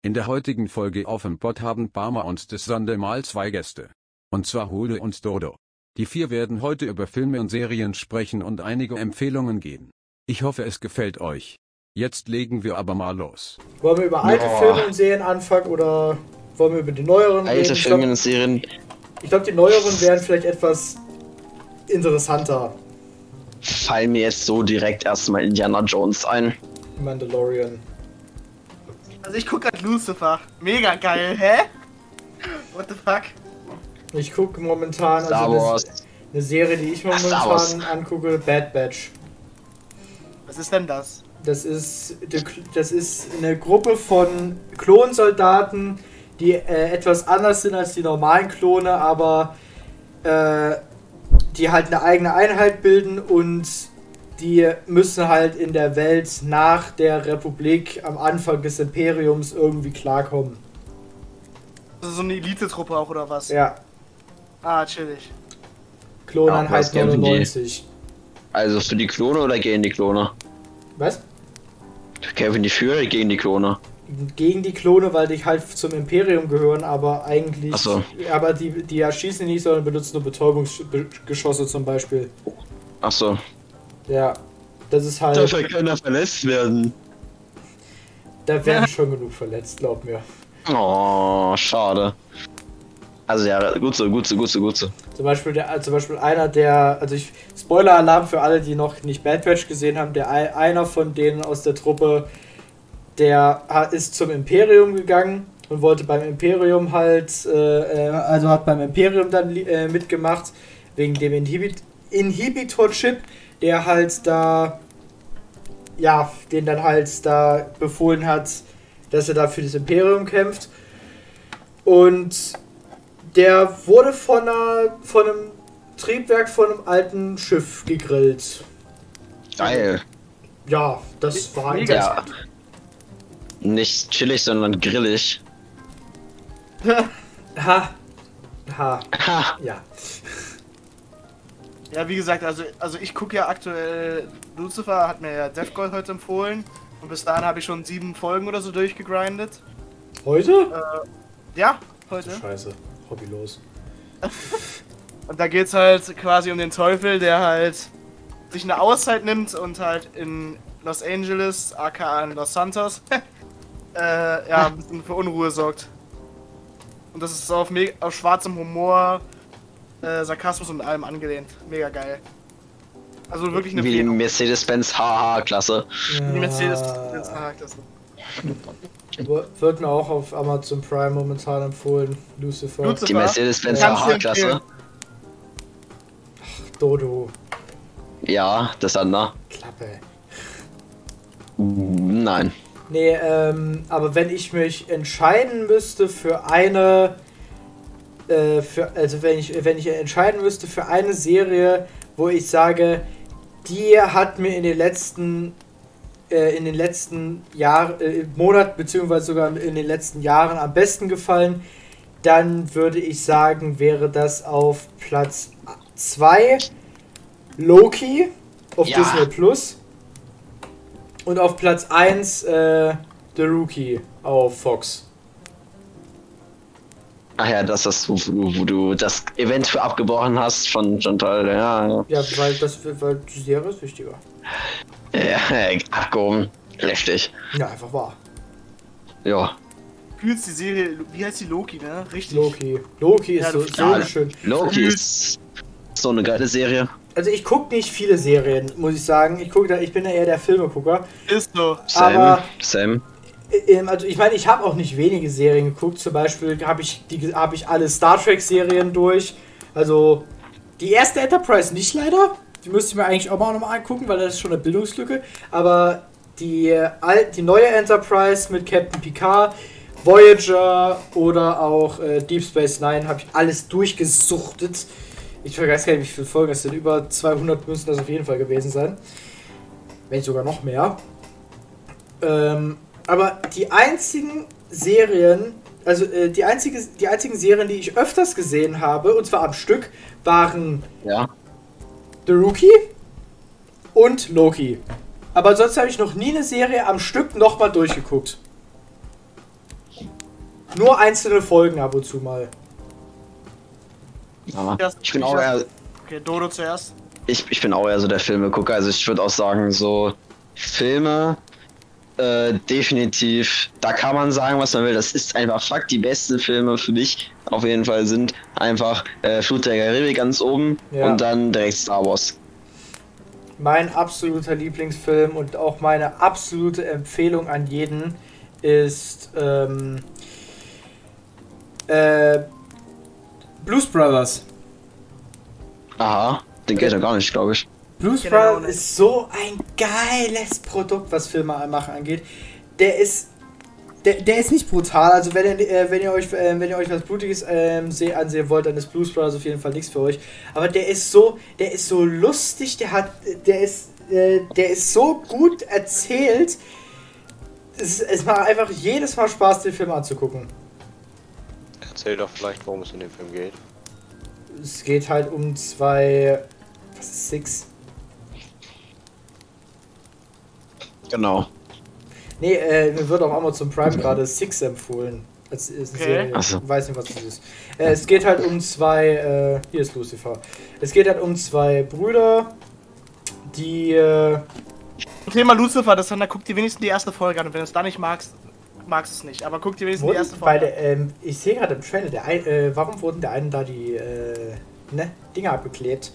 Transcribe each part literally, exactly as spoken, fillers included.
In der heutigen Folge auf dem Pod haben Barmer und des Sande mal zwei Gäste. Und zwar Hole und Dodo. Die vier werden heute über Filme und Serien sprechen und einige Empfehlungen geben. Ich hoffe, es gefällt euch. Jetzt legen wir aber mal los. Wollen wir über alte Boah. Filme und Serien anfangen oder wollen wir über die neueren Alte reden? Filme und Serien. Ich glaube, die neueren wären vielleicht etwas interessanter. Fallen mir jetzt so direkt erstmal Indiana Jones ein. Mandalorian. Also ich guck grad Lucifer. Mega geil, hä? What the fuck? Ich gucke momentan Star also Wars. eine, eine Serie, die ich mir Star Wars. momentan angucke, Bad Batch. Was ist denn das? Das ist, das ist eine Gruppe von Klonsoldaten, die äh, etwas anders sind als die normalen Klone, aber äh, die halt eine eigene Einheit bilden und die müssen halt in der Welt nach der Republik am Anfang des Imperiums irgendwie klarkommen. Also so eine Elite-Truppe auch oder was? Ja, Ah, chillig. Kloneinheit Ja, was kämpfen die? neunundneunzig. Also für die Klone oder gegen die Klone? Was? Kämpfen die für oder gegen die Klone? Gegen die Klone, weil die halt zum Imperium gehören, aber eigentlich. Ach so. Aber die, die erschießen nicht, sondern benutzen nur Betäubungsgeschosse zum Beispiel. Ach so. Ja, das ist halt. Dafür kann er verletzt werden. Da werden schon genug verletzt, glaub mir. Oh, schade. Also ja, gut so, gut so, gut so, gut so. Zum Beispiel, der, zum Beispiel einer der. Also ich. Spoiler-Alarm für alle, die noch nicht Bad Batch gesehen haben. Der einer von denen aus der Truppe, der ist zum Imperium gegangen und wollte beim Imperium halt. Äh, also hat beim Imperium dann äh, mitgemacht. Wegen dem Inhibit Inhibitor-Chip, der halt da. Ja, den dann halt da befohlen hat, dass er da für das Imperium kämpft. Und der wurde von, einer, von einem Triebwerk von einem alten Schiff gegrillt. Geil. Ja, das war Mega. interessant. Nicht chillig, sondern grillig. Ha. Ha. Ha. Ja. Ja, wie gesagt, also, also ich gucke ja aktuell Lucifer, hat mir ja Death Gold heute empfohlen. Und bis dahin habe ich schon sieben Folgen oder so durchgegrindet. Heute? Äh, ja, heute. Scheiße. Hobbylos. Und da geht's halt quasi um den Teufel, der halt sich eine Auszeit nimmt und halt in Los Angeles, aka in Los Santos, äh, ja, ein bisschen für Unruhe sorgt. Und das ist auf, me auf schwarzem Humor, äh, Sarkasmus und allem angelehnt. Mega geil. Also wirklich eine Wie die Empfehlung. Mercedes-Benz H H-Klasse. Die Mercedes. Ja. Ah, das Wird mir auch auf Amazon Prime momentan empfohlen. Lucifer. Lucifer. Die Mercedes-Benz Kannst H du H-Klasse. empfehlen. Dodo. Ja, das andere. Klappe. Nein. Nee, ähm, aber wenn ich mich entscheiden müsste für eine, äh, für, also wenn ich, wenn ich entscheiden müsste für eine Serie, wo ich sage, die hat mir in den letzten, äh, in den letzten Jahren, äh, Monat beziehungsweise sogar in den letzten Jahren am besten gefallen, dann würde ich sagen, wäre das auf Platz zwei Loki auf Ja. Disney Plus. Und auf Platz eins äh, The Rookie auf Fox. Ach ja, das ist, wo du, wo du das Event für abgebrochen hast von Chantal, ja. Ja, Ja, weil das weil die Serie ist wichtiger. ja abgehoben. Lästig. Ja, einfach wahr. Ja. Fühlst die Serie, wie heißt die Loki, ne? Richtig. Loki. Loki ist Ja, so, du- so Ja, schön. Loki ist so eine geile Serie. Also ich gucke nicht viele Serien, muss ich sagen. Ich gucke da, ich bin ja eher der Filmegucker. Ist so. Sam, Aber- Sam. Ähm, Also ich meine, ich habe auch nicht wenige Serien geguckt. Zum Beispiel habe ich die habe ich alle Star Trek Serien durch. Also die erste Enterprise nicht leider. Die müsste ich mir eigentlich auch mal nochmal angucken, weil das ist schon eine Bildungslücke. Aber die, al- die neue Enterprise mit Captain Picard, Voyager oder auch äh, Deep Space Nine habe ich alles durchgesuchtet. Ich weiß gar nicht, wie viele Folgen es sind. Über zweihundert müssen das auf jeden Fall gewesen sein. Wenn nicht sogar noch mehr. Ähm, aber die einzigen Serien, also äh, die, einzige, die einzigen Serien, die ich öfters gesehen habe, und zwar am Stück, waren Ja. The Rookie und Loki. Aber sonst habe ich noch nie eine Serie am Stück nochmal durchgeguckt. nur einzelne Folgen ab und zu mal. Ja, Das- ich bin auch eher, Okay, Dodo zuerst. ich, ich bin auch eher so der Filmegucker. Also ich würde auch sagen, so Filme, äh, definitiv, da kann man sagen, was man will. Das ist einfach Fakt. Die besten Filme für mich auf jeden Fall sind einfach äh, Flut der Karibik ganz oben Ja. und dann direkt Star Wars. Mein absoluter Lieblingsfilm und auch meine absolute Empfehlung an jeden ist ähm, äh, Blues Brothers. Aha, den geht ja gar nicht, glaube ich. Blues Genau, Brothers ne? ist so ein geiles Produkt, was Filme machen angeht. Der ist der, der ist nicht brutal, also wenn ihr, äh, wenn ihr euch äh, wenn ihr euch was Blutiges ähm, seh, ansehen wollt, dann ist Blues Brothers auf jeden Fall nichts für euch. Aber der ist so, der ist so lustig, der hat, der ist, äh, der ist so gut erzählt. Es, es macht einfach jedes Mal Spaß, den Film anzugucken. Erzähl doch vielleicht, worum es in dem Film geht. Es geht halt um zwei, was ist Six? Genau. Nee, äh, mir wird auf Amazon Prime gerade Six empfohlen. Als ist eine Okay. Serie. Ach so. Ich weiß nicht, was das ist. Äh, es geht halt um zwei, äh, hier ist Lucifer. Es geht halt um zwei Brüder, die, äh, Thema Lucifer, das dann, da guck dir wenigstens die erste Folge an und wenn du es da nicht magst, magst du es nicht. Aber guck dir wenigstens die erste wurden bei Folge der, ähm, ich sehe gerade im Trailer, der ein, äh, warum wurden der einen da die, äh, ne, Dinger abgeklebt?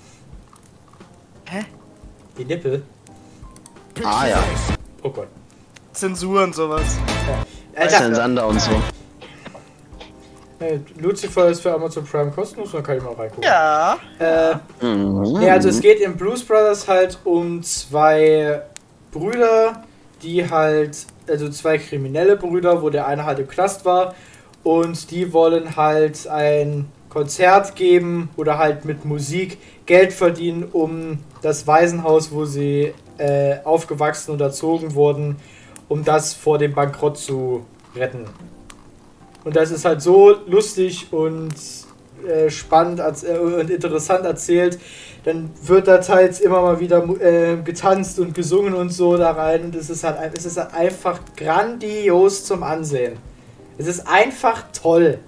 Hä? Die Nippel. Ah ja, Oh Gott. an. Zensur und sowas. Alter, Sander und so. Äh, Lucifer ist für Amazon Prime kostenlos, dann kann ich mal reingucken. Ja. Äh, Mhm. Ja, also es geht in Blues Brothers halt um zwei Brüder, die halt, also zwei kriminelle Brüder, wo der eine halt im Knast war und die wollen halt ein Konzert geben oder halt mit Musik Geld verdienen, um das Waisenhaus, wo sie äh, aufgewachsen und erzogen wurden, um das vor dem Bankrott zu retten. Und das ist halt so lustig und äh, spannend als, äh, und interessant erzählt. Dann wird da teils immer mal wieder äh, getanzt und gesungen und so da rein. Und es ist halt, ein- es ist halt einfach grandios zum Ansehen. Es ist einfach toll.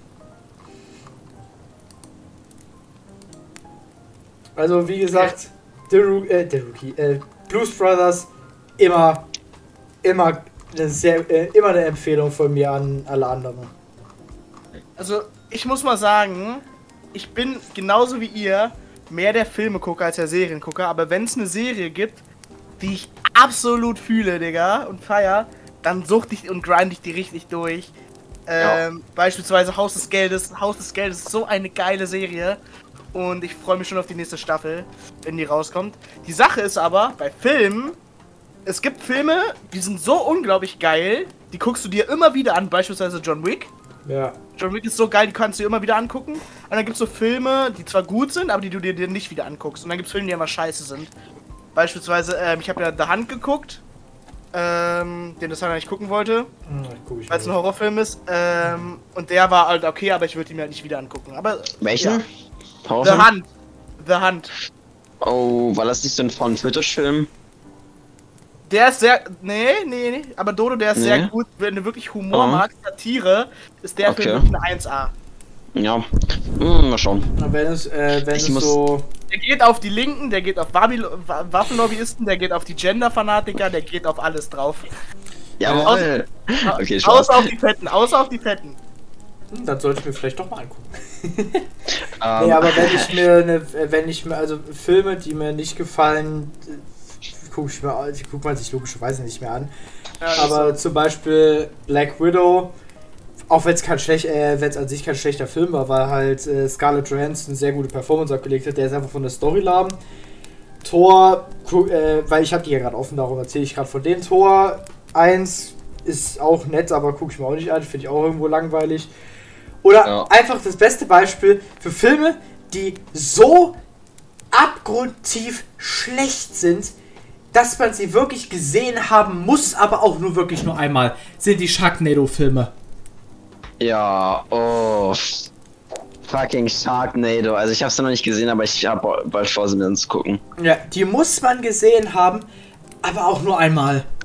Also wie gesagt, The, Ru äh, The Rookie, äh, Blues Brothers immer, immer eine, sehr, äh, immer eine Empfehlung von mir an alle anderen. Also, ich muss mal sagen, ich bin genauso wie ihr mehr der Filmegucker als der Seriengucker, aber wenn es eine Serie gibt, die ich absolut fühle, Digga, und feier, dann sucht ich und grind ich die richtig durch. Ähm, Beispielsweise Haus des Geldes. Haus des Geldes ist so eine geile Serie. Und ich freue mich schon auf die nächste Staffel, wenn die rauskommt. Die Sache ist aber, bei Filmen, es gibt Filme, die sind so unglaublich geil, die guckst du dir immer wieder an, beispielsweise John Wick. Ja. John Wick ist so geil, die kannst du dir immer wieder angucken. Und dann gibt es so Filme, die zwar gut sind, aber die du dir, dir nicht wieder anguckst. Und dann gibt es Filme, die einfach scheiße sind. Beispielsweise, ähm, ich habe ja The Hand geguckt, ähm, den das halt nicht gucken wollte, Hm, guck ich weil es ein mal. Horrorfilm ist. Ähm, und der war halt okay, aber ich würde ihn mir halt nicht wieder angucken. Aber Welchen? ja. The Horrorfilm? Hand. The Hand. Oh, war das nicht so ein Found-Footage-Film? Der ist sehr. Nee, nee, nee. Aber Dodo, der ist Nee? sehr gut. Wenn du wirklich Humor Oh. magst, Satire, ist der Okay. Film wirklich eine eins A. Ja. Hm, mal schauen. Na, wenn es, äh, wenn Ich es muss- so. Der geht auf die Linken, der geht auf Wabil- Wa- Waffenlobbyisten, der geht auf die Gender-Fanatiker, der geht auf alles drauf. Jawohl. Okay, Spaß. Außer auf die Fetten, außer auf die Fetten. Hm, dann sollte ich mir vielleicht doch mal angucken. Ähm, Nee, aber wenn ich mir eine, wenn ich mir, also Filme, die mir nicht gefallen, gucke ich mir, die guckt man sich logischerweise nicht mehr an. Ja, das Aber ist zum Beispiel Black Widow, auch wenn es kein schlecht, äh, wenn es an sich kein schlechter Film war, weil halt äh, Scarlett Johansson eine sehr gute Performance abgelegt hat, der ist einfach von der Story lahm. Tor, gu- äh, weil ich habe die ja gerade offen, darum erzähle ich gerade von dem. Tor eins ist auch nett, aber gucke ich mir auch nicht an, finde ich auch irgendwo langweilig. Oder Ja. einfach das beste Beispiel für Filme, die so abgrundtief schlecht sind, dass man sie wirklich gesehen haben muss, aber auch nur wirklich nur einmal, sind die Sharknado-Filme. Ja, oh. Fucking Sharknado. Also ich hab's noch nicht gesehen, aber ich hab bald vor, sie mir anzugucken. Ja, die muss man gesehen haben, aber auch nur einmal.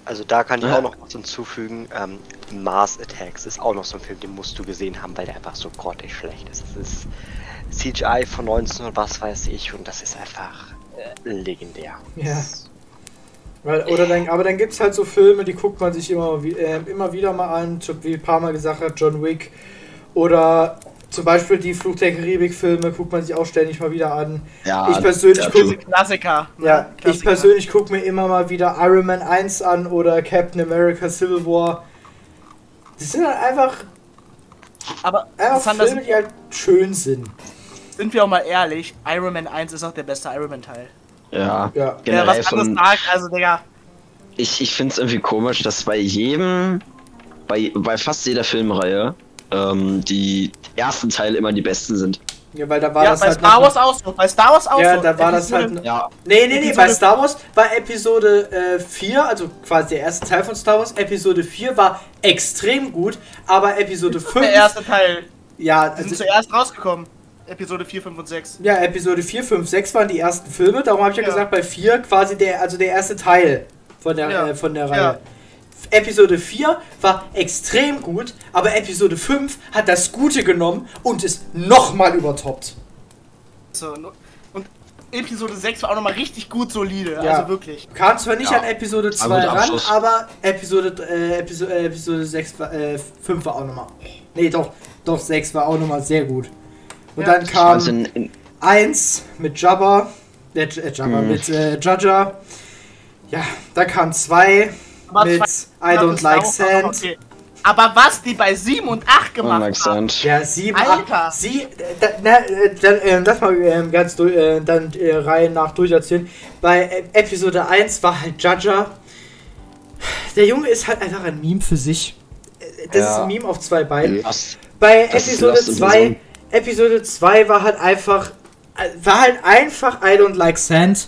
Also da kann ich Ja. auch noch was hinzufügen. Ähm, Mars Attacks ist auch noch so ein Film, den musst du gesehen haben, weil der einfach so grottig schlecht ist. Es ist C G I von neunzehn und was weiß ich und das ist einfach äh, legendär. Ja. Weil, oder dann, aber dann gibt es halt so Filme, die guckt man sich immer, wie- äh, immer wieder mal an, wie ein paar Mal gesagt hat, John Wick. Oder zum Beispiel die Fluch der Karibik-Filme guckt man sich auch ständig mal wieder an. Ja, Ich persönlich ja, gucke Klassiker. ne? ja, ich Klassiker. persönlich gucke mir immer mal wieder Iron Man eins an oder Captain America Civil War. Das sind halt einfach, Aber einfach Sander, Filme, die halt schön sind. sind wir auch mal ehrlich, Iron Man eins ist auch der beste Iron Man Teil. Ja, Ja. Wer generell was anderes von, sagt, also Digga, ich, ich finde es irgendwie komisch, dass bei jedem, bei, bei fast jeder Filmreihe, ähm, die ersten Teile immer die besten sind. Ja, weil da war ja, das bei halt Star noch- Wars auch so, bei Star Wars auch Ja, so. da war das Episode- halt- Ja, Nee, nee, nee, Episode- bei Star Wars war Episode äh, vier, also quasi der erste Teil von Star Wars, Episode vier war extrem gut, aber Episode fünf, der erste Teil. ja, Die sind also, zuerst rausgekommen. Episode vier, fünf und sechs. ja, Episode vier, fünf, sechs waren die ersten Filme, darum habe ich ja, Ja. gesagt, bei vier quasi der, also der erste Teil von der, Ja. äh, von der Ja. Reihe. Episode vier war extrem gut, aber Episode fünf hat das Gute genommen und ist nochmal übertoppt. So, und Episode sechs war auch nochmal richtig gut solide, Ja. also wirklich. Kam zwar nicht Ja. an Episode Aber zwei guter ran, Abschluss. aber Episode, äh, Episode, äh, Episode sechs, war, äh, fünf war auch nochmal. Nee, doch, doch, sechs war auch nochmal sehr gut. Und Ja. dann kam also in, in, eins mit Jabba, äh, J- äh, Jabba, Mhm. mit äh, Jaja. Ja, dann kam zwei Aber mit zwei- I don't Star like Wars war noch sand. okay. Aber was die bei sieben und acht oh gemacht my haben, God. Ja, sieben, Alter. acht, sie, äh, da, na, äh, dann, äh, das mal äh, ganz durch, äh, dann äh, Reihen nach durcherzählen. Bei äh, Episode eins war halt Jaja. Der Junge ist halt einfach ein Meme für sich. Äh, Das Ja. ist ein Meme auf zwei Beinen. Lost. Bei Das ist Episode Lost in zwei, Person. Episode zwei war halt einfach, äh, war halt einfach I don't like sand.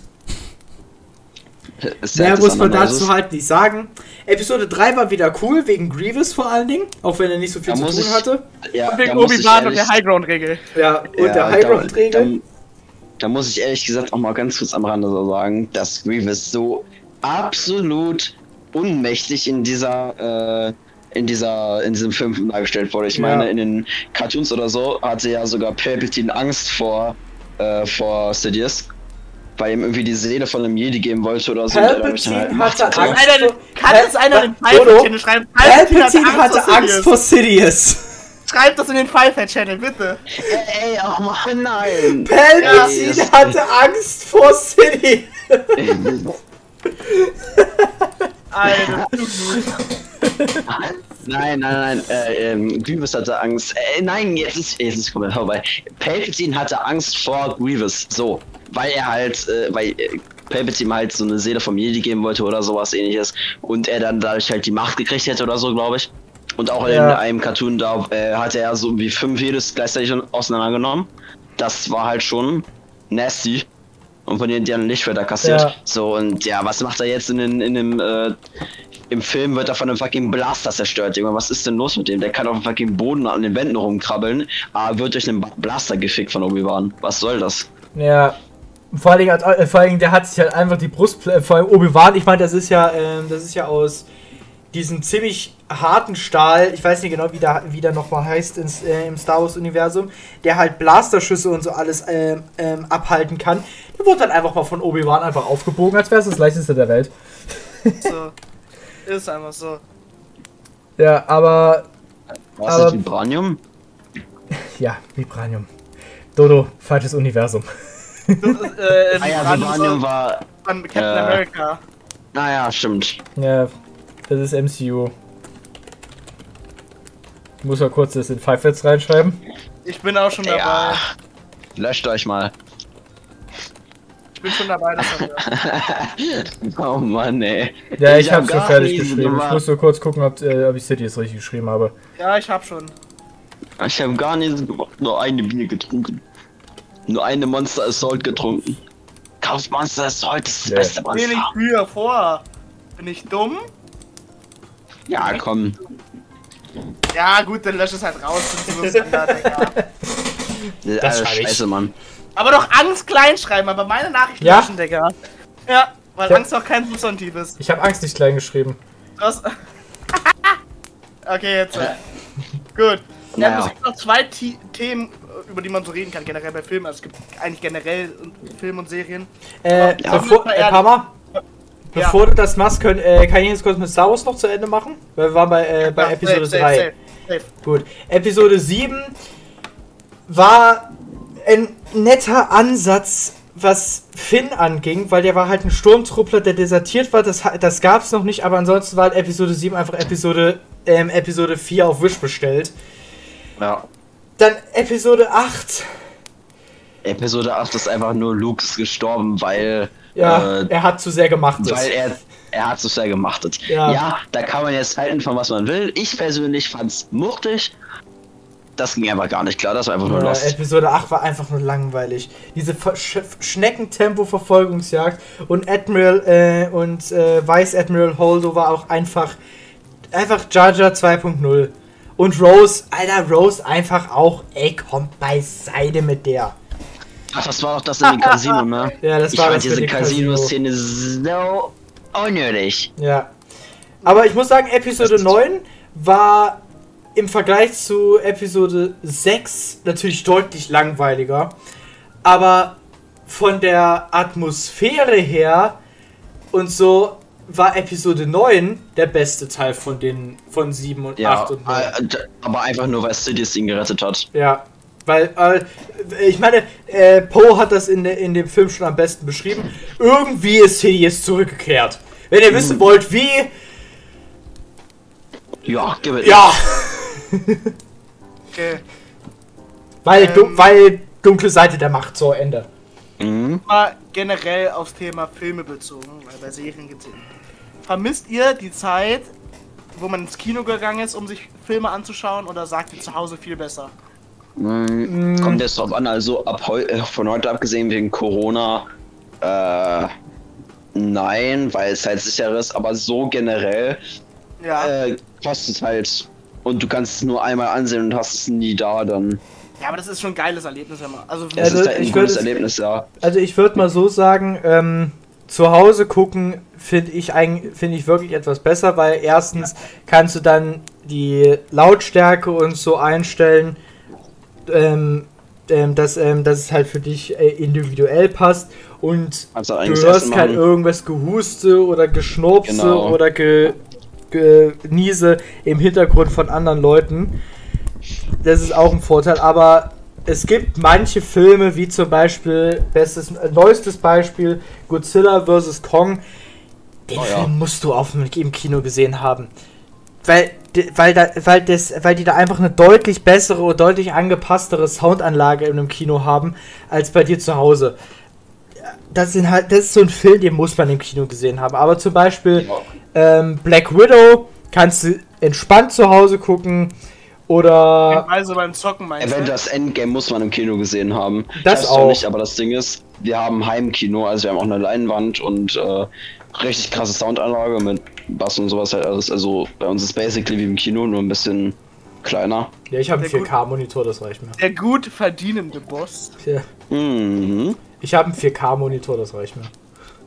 Ist Mehr halt muss das man andere dazu Moses. halt nicht sagen. Episode drei war wieder cool, wegen Grievous vor allen Dingen, auch wenn er nicht so viel Da zu muss tun ich- hatte. Ja, und wegen da muss ich Obi-Wan und ehrlich- der Highground-Regel. Ja, und ja, der Highground-Regel. Da, da, da muss ich ehrlich gesagt auch mal ganz kurz am Rande so sagen, dass Grievous so absolut unmächtig in dieser, äh, in dieser, in diesem Film dargestellt wurde. Ich Ja. meine, in den Cartoons oder so hatte ja sogar Palpatine Angst vor, äh, vor Sidious, weil ihm irgendwie die Seele von einem Jedi geben wollte oder so. und er dadurch dann halt Palpatine Macht hatte hatte. Angst. Einer, den- kann Pal- es einer in den Dodo, Pfeiffer-Channel schreiben? Palpatine hatte vor Angst Sidious. vor Sidious. Schreibt das in den Pfeiffer-Channel, bitte. Ey, oh Mann, nein! Palpatine Ja. hatte Angst vor Sidious. Alter, zu gut. Nein, nein, nein, äh, ähm, Grievous hatte Angst. Äh, nein, jetzt ist, jetzt ist komplett vorbei. Palpatine hatte Angst vor Grievous, so. Weil er halt, äh, weil äh, Palpatine halt so eine Seele vom Jedi geben wollte oder sowas ähnliches. Und er dann dadurch halt die Macht gekriegt hätte oder so, glaube ich. Und auch Ja. in einem Cartoon, da äh, hatte er so wie fünf Jedis gleichzeitig auseinandergenommen. Das war halt schon nasty. Und von denen die dann Lichtschwerter kassiert. Ja. So, und ja, was macht er jetzt in, den, in dem, äh, im Film wird er von einem fucking Blaster zerstört, Junge. Was ist denn los mit dem? Der kann auf dem fucking Boden an den Wänden rumkrabbeln, aber wird durch einen Blaster gefickt von Obi-Wan. Was soll das? Ja. Vor allen, Dingen, hat- äh, vor allen Dingen, der hat sich halt einfach die Brust, äh, vor allem Obi-Wan, ich meine, das ist ja, ähm, das ist ja aus diesem ziemlich harten Stahl, ich weiß nicht genau, wie der, wie der nochmal heißt ins, äh, im Star Wars-Universum, der halt Blasterschüsse und so alles ähm, ähm, abhalten kann. Der wurde dann einfach mal von Obi-Wan einfach aufgebogen, als wäre es das leichteste der Welt. So. Ist einfach so. Ja, aber, Was Aber- ist Vibranium? ja, Vibranium. Dodo, falsches Universum. Das ist, äh, Ah ja, Vibranium Vibranium war. von Captain äh, America. Naja, stimmt. Ja, das ist M C U. Ich muss mal kurz das in Five Fats reinschreiben. Ich bin auch schon dabei. Ja. Löscht euch mal. Ich bin schon dabei, das haben wir. Oh Mann, ey. Ja, ich, hab hab's schon gar fertig nicht geschrieben. Ich gemacht. muss nur kurz gucken, ob, äh, ob ich Cities richtig geschrieben habe. Ja, ich hab schon. Ich habe gar nichts gemacht, nur eine Bier getrunken. Nur eine Monster Assault getrunken. Kauft Monster Assault, das ist das Nee. beste Will ich Monster. früher vor. Bin ich dumm? Ja, komm. Ja, gut, dann lösch es halt raus. Das ist so Standard, Digga. Das schreib ich. Scheiße, Mann. Aber doch Angst klein schreiben, aber meine Nachrichten Ja? löschen, Digga. Ja. Weil Ja. Angst auch kein Substantiv ist. Ich habe Angst nicht klein geschrieben. Was? Okay, jetzt. Äh. Gut. Ja, Naja. es gibt noch zwei T Themen, über die man so reden kann, generell bei Filmen. Also es gibt eigentlich generell Film und Serien. Äh, Ja. bevor, äh, Pama, Ja. bevor du das machst, können, äh, kann ich jetzt kurz mit Star Wars noch zu Ende machen? Weil wir waren bei, äh, bei Ja, Episode safe, drei. safe, safe, safe. Gut. Episode sieben war ein netter Ansatz, was Finn anging, weil der war halt ein Sturmtruppler, der desertiert war. Das, das gab's noch nicht, aber ansonsten war halt Episode sieben einfach Episode, ähm, Episode vier auf Wish bestellt. Ja. Dann Episode acht. Episode acht ist einfach nur Luke ist gestorben, weil. Ja, äh, er hat zu sehr gemacht. Weil er, er hat so sehr gemachtet. Ja. Ja. Da kann man jetzt halten von was man will. Ich persönlich fand's muchtig. Das ging einfach gar nicht klar, das war einfach nur Ja, lost. Episode acht war einfach nur langweilig. Diese Ver Sch Schneckentempo-Verfolgungsjagd und Admiral äh, und äh, Vice Admiral Holdo war auch einfach einfach Jar Jar zwei Punkt null. Und Rose, Alter, Rose einfach auch, ey, kommt beiseite mit der. Ach, das war doch das in dem Casino, ne? Ja, das ich war fand das mit diese dem Casino. Casino-Szene so unnötig. Ja. Aber ich muss sagen, Episode neun war im Vergleich zu Episode sechs natürlich deutlich langweiliger. Aber von der Atmosphäre her und so war Episode neun der beste Teil von den von sieben und Ja, acht und neun. äh, aber einfach nur, weil Sidious ihn gerettet hat. Ja, weil, äh, ich meine, äh, Poe hat das in, de, in dem Film schon am besten beschrieben. Irgendwie ist Sidious zurückgekehrt. Wenn ihr wissen wollt, wie, Ja, gib it. ja, Okay. weil, Ähm. du, weil dunkle Seite der Macht, so Ende. Mhm. Mal generell aufs Thema Filme bezogen, weil bei Serien gibt's. Vermisst ihr die Zeit, wo man ins Kino gegangen ist, um sich Filme anzuschauen, oder sagt ihr zu Hause viel besser? Mhm. Kommt jetzt drauf an, also ab heu äh, von heute abgesehen wegen Corona, äh, nein, weil es halt sicher ist, aber so generell Ja. äh, kostet halt und du kannst es nur einmal ansehen und hast es nie da, dann Ja, aber das ist schon ein geiles Erlebnis immer. Also, es Also, ist halt ein ich gutes würd es- Erlebnis, ja. Also ich würde mal so sagen, ähm, zu Hause gucken finde ich eigentlich finde ich wirklich etwas besser, weil erstens kannst du dann die Lautstärke und so einstellen, ähm, ähm, dass, ähm, dass es halt für dich äh, individuell passt und Kannst du du eigentlich hörst Essen kein machen. irgendwas Gehuste oder Geschnurpse Genau. oder ge, Geniese im Hintergrund von anderen Leuten. Das ist auch ein Vorteil, aber es gibt manche Filme, wie zum Beispiel, bestes, äh, neuestes Beispiel, Godzilla versus. Kong, den Oh ja. Film musst du auf dem, im Kino gesehen haben. Weil, de- weil, da, weil, das, weil die da einfach eine deutlich bessere oder deutlich angepasstere Soundanlage in einem Kino haben, als bei dir zu Hause. Das, sind halt, das ist so ein Film, den muss man im Kino gesehen haben. Aber zum Beispiel ähm, Black Widow kannst du entspannt zu Hause gucken. Oder also beim Zocken meinst du? Avengers Endgame muss man im Kino gesehen haben. Das Ich weiß zwar auch. nicht, aber das Ding ist, wir haben Heimkino, also wir haben auch eine Leinwand und äh, richtig krasse Soundanlage mit Bass und sowas halt alles. Also bei uns ist basically wie im Kino, nur ein bisschen kleiner. ja, ich habe einen Sehr vier K-Monitor, das reicht mir. Der gut verdienende Boss. Ja. Mhm. Ich habe einen vier K-Monitor, das reicht mir.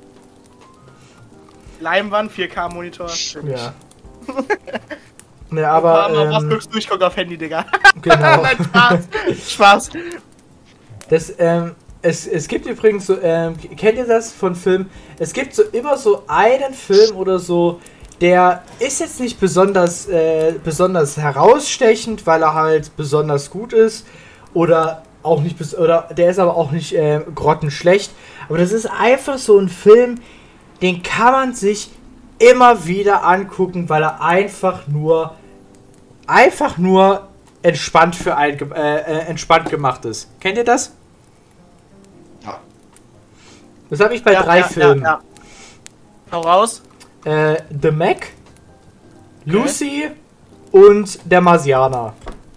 Leinwand, vier K Monitor. Ja. Ne, aber Aber was ähm, guckst du? Ich guck auf Handy, Digga. genau. Nein, Spaß. Spaß. Das, ähm, es, es gibt übrigens so, ähm, kennt ihr das von Filmen? Es gibt so immer so einen Film oder so, der ist jetzt nicht besonders, äh, besonders herausstechend, weil er halt besonders gut ist oder auch nicht, bes oder der ist aber auch nicht äh, grottenschlecht. Aber das ist einfach so ein Film, den kann man sich immer wieder angucken, weil er einfach nur, einfach nur entspannt für ein, äh, äh, entspannt gemacht ist. Kennt ihr das? Ja. Das habe ich bei Ja, drei ja, Filmen. Ja, ja. Hau raus. Äh, The Mac, Lucy und der Marsianer.